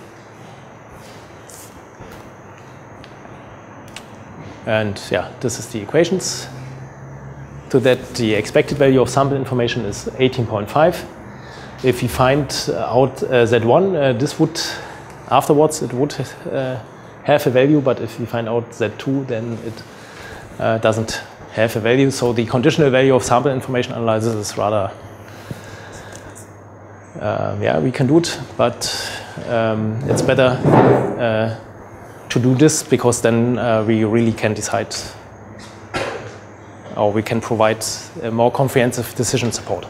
And yeah, this is the equations. To that, the expected value of sample information is eighteen point five. If we find out uh, Z one, uh, this would, afterwards, it would uh, have a value, but if we find out Z two, then it uh, doesn't have a value. So the conditional value of sample information analysis is rather, uh, yeah, we can do it, but um, it's better uh, to do this, because then uh, we really can decide, or we can provide a more comprehensive decision support.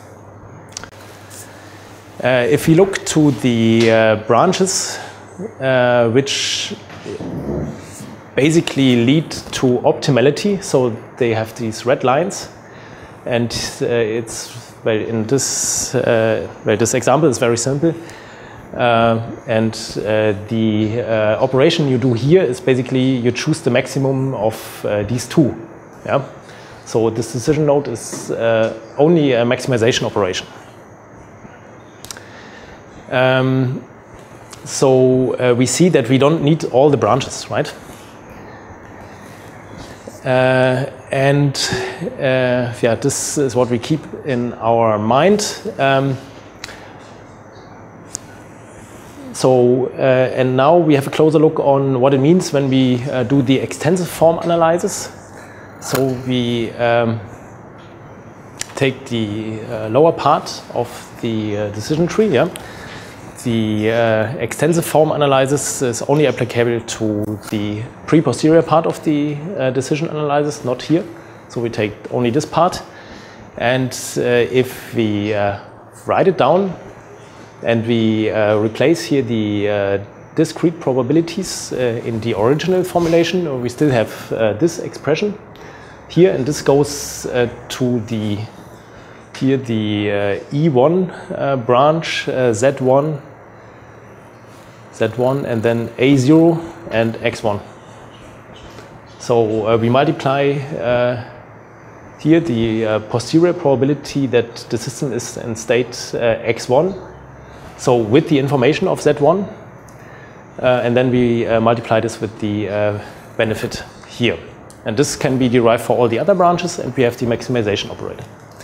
Uh, if we look to the uh, branches uh, which basically lead to optimality, so they have these red lines, and uh, it's, well, in this, uh, well, this example is very simple, uh, and uh, the uh, operation you do here is basically you choose the maximum of uh, these two. Yeah? So this decision node is uh, only a maximization operation. Um, so uh, we see that we don't need all the branches, right? Uh, and uh, yeah, this is what we keep in our mind. Um, so uh, and now we have a closer look on what it means when we uh, do the extensive form analysis. So we um, take the uh, lower part of the uh, decision tree. Yeah? The uh, extensive form analysis is only applicable to the pre-posterior part of the uh, decision analysis, not here. So we take only this part. And uh, if we uh, write it down and we uh, replace here the uh, discrete probabilities uh, in the original formulation, we still have uh, this expression here, and this goes uh, to the here the uh, E one uh, branch, uh, Z one, Z one, and then A zero and X one. So uh, we multiply uh, here the uh, posterior probability that the system is in state uh, X one, so with the information of Z one, uh, and then we uh, multiply this with the uh, benefit here. And this can be derived for all the other branches, and we have the maximization operator.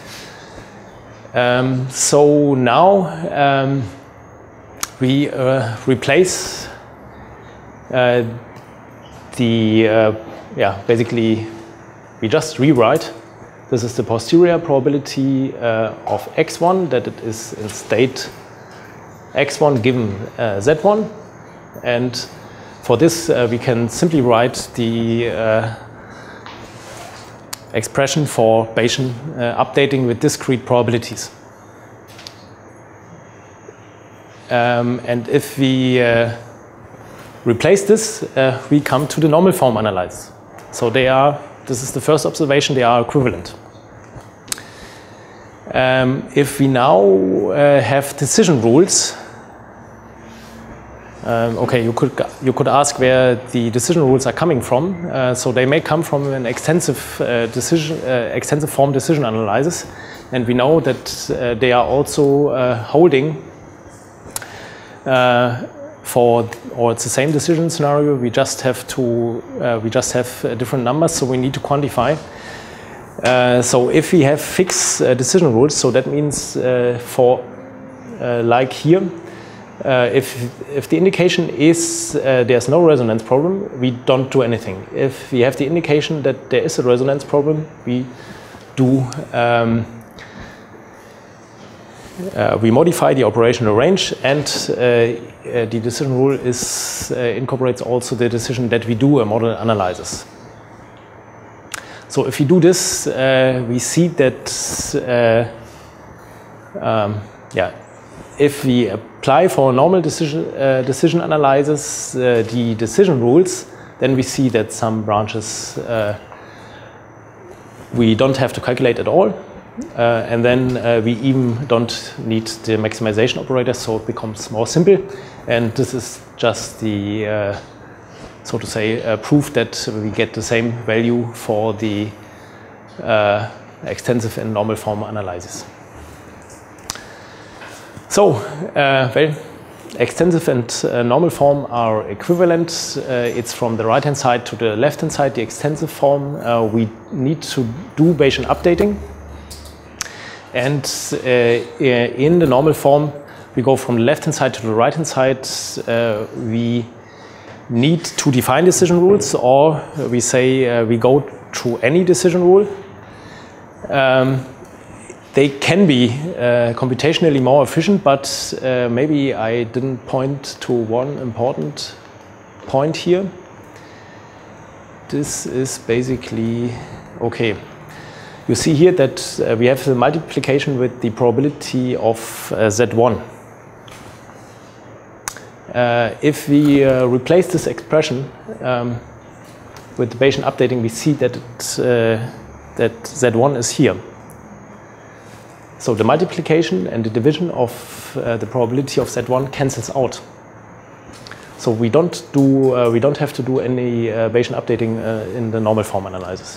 Um, so now um, we uh, replace uh, the, uh, yeah, basically we just rewrite. This is the posterior probability uh, of X one, that it is in state X one given uh, Z one. And for this uh, we can simply write the uh, expression for Bayesian uh, updating with discrete probabilities. Um, and if we uh, replace this, uh, we come to the normal form analysis. So they are, this is the first observation, they are equivalent. Um, if we now uh, have decision rules, Um, okay, you could you could ask where the decision rules are coming from. Uh, so they may come from an extensive uh, decision, uh, extensive form decision analysis, and we know that uh, they are also uh, holding uh, for, or it's the same decision scenario. We just have to uh, we just have uh, different numbers, so we need to quantify. Uh, so if we have fixed uh, decision rules, so that means uh, for uh, like here. Uh, if, if the indication is uh, there's no resonance problem, we don't do anything. If we have the indication that there is a resonance problem, we do um, uh, we modify the operational range, and uh, uh, the decision rule is uh, incorporates also the decision that we do a model analysis. So if we do this, uh, we see that uh, um, yeah. If we apply for a normal decision, uh, decision analysis uh, the decision rules, then we see that some branches uh, we don't have to calculate at all. Uh, and then uh, we even don't need the maximization operator, so it becomes more simple. And this is just the, uh, so to say, uh, proof that we get the same value for the uh, extensive and normal form analysis. So, uh, well, extensive and uh, normal form are equivalent. Uh, it's from the right-hand side to the left-hand side. The extensive form, uh, we need to do Bayesian updating. And uh, in the normal form, we go from the left-hand side to the right-hand side. Uh, we need to define decision rules, or we say uh, we go through any decision rule. Um, They can be uh, computationally more efficient, but uh, maybe I didn't point to one important point here. This is basically, okay. You see here that uh, we have the multiplication with the probability of uh, Z one. Uh, if we uh, replace this expression um, with the Bayesian updating, we see that, it, uh, that Z one is here. So the multiplication and the division of uh, the probability of Z one cancels out. So we don't do uh, we don't have to do any uh, Bayesian updating uh, in the normal form analysis.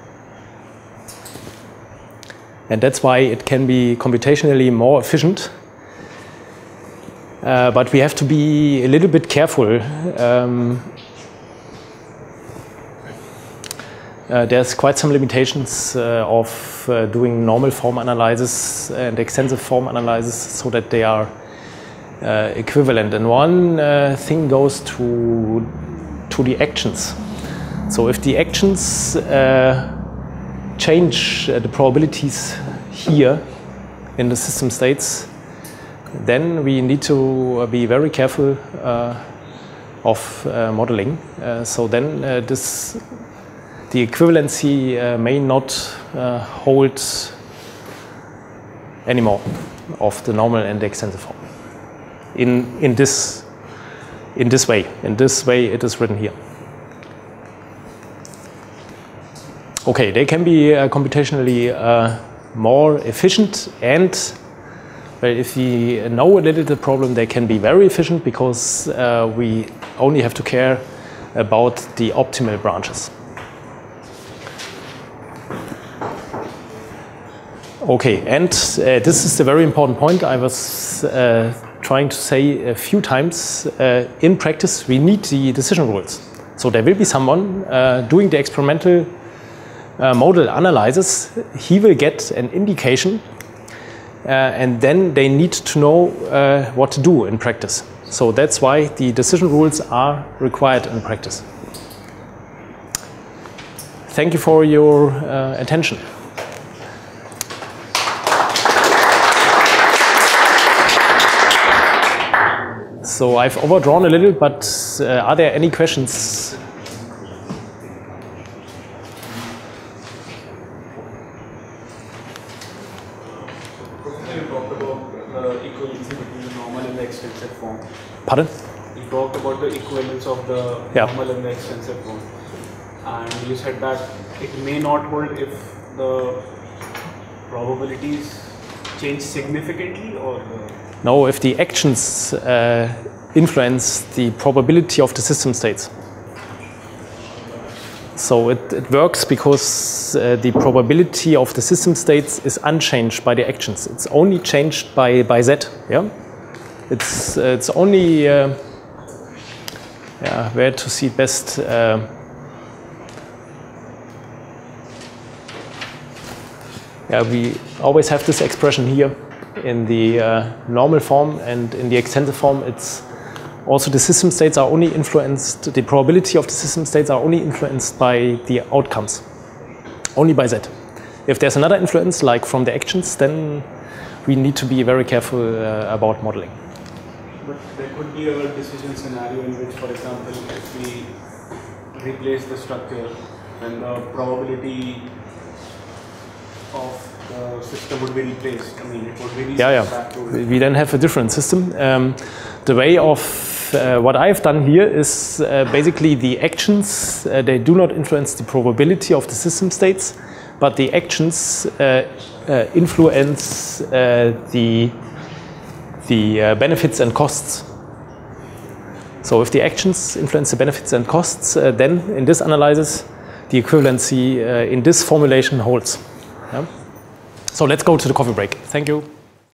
And that's why it can be computationally more efficient. Uh, but we have to be a little bit careful. Um, Uh, there's quite some limitations uh, of uh, doing normal form analysis and extensive form analysis so that they are uh, equivalent. And one uh, thing goes to, to the actions. So if the actions uh, change uh, the probabilities here in the system states, then we need to be very careful uh, of uh, modeling. Uh, so then uh, this the equivalency uh, may not uh, hold anymore of the normal and the extensive form. In in this in this way, in this way, it is written here. Okay, they can be uh, computationally uh, more efficient, and well, if we know a little the problem, they can be very efficient because uh, we only have to care about the optimal branches. Okay, and uh, this is the very important point I was uh, trying to say a few times. Uh, in practice, we need the decision rules. So there will be someone uh, doing the experimental uh, model analysis. He will get an indication, uh, and then they need to know uh, what to do in practice. So that's why the decision rules are required in practice. Thank you for your uh, attention. So I've overdrawn a little, but uh, are there any questions? You talked about the equivalency between the normal and the extensive form. Pardon? You talked about the equivalence of the yeah. normal and the extensive form. And you said that it may not hold if the probabilities change significantly, or... Uh, No, if the actions uh, influence the probability of the system states. So it, it works because uh, the probability of the system states is unchanged by the actions. It's only changed by, by Z. Yeah? It's, uh, it's only, uh, yeah, where to see it best. Uh, yeah, we always have this expression here in the uh, normal form, and in the extensive form it's also the system states are only influenced, the probability of the system states are only influenced by the outcomes, only by that. If there's another influence, like from the actions, then we need to be very careful uh, about modeling. But there could be a decision scenario in which, for example, if we replace the structure, then the probability of the system would be replaced. I mean, it would be yeah, yeah. back to we then have a different system. Um, the way of uh, what I've done here is uh, basically the actions, uh, they do not influence the probability of the system states, but the actions uh, uh, influence uh, the, the uh, benefits and costs. So if the actions influence the benefits and costs, uh, then in this analysis, the equivalency uh, in this formulation holds. Yeah? So let's go to the coffee break. Thank you.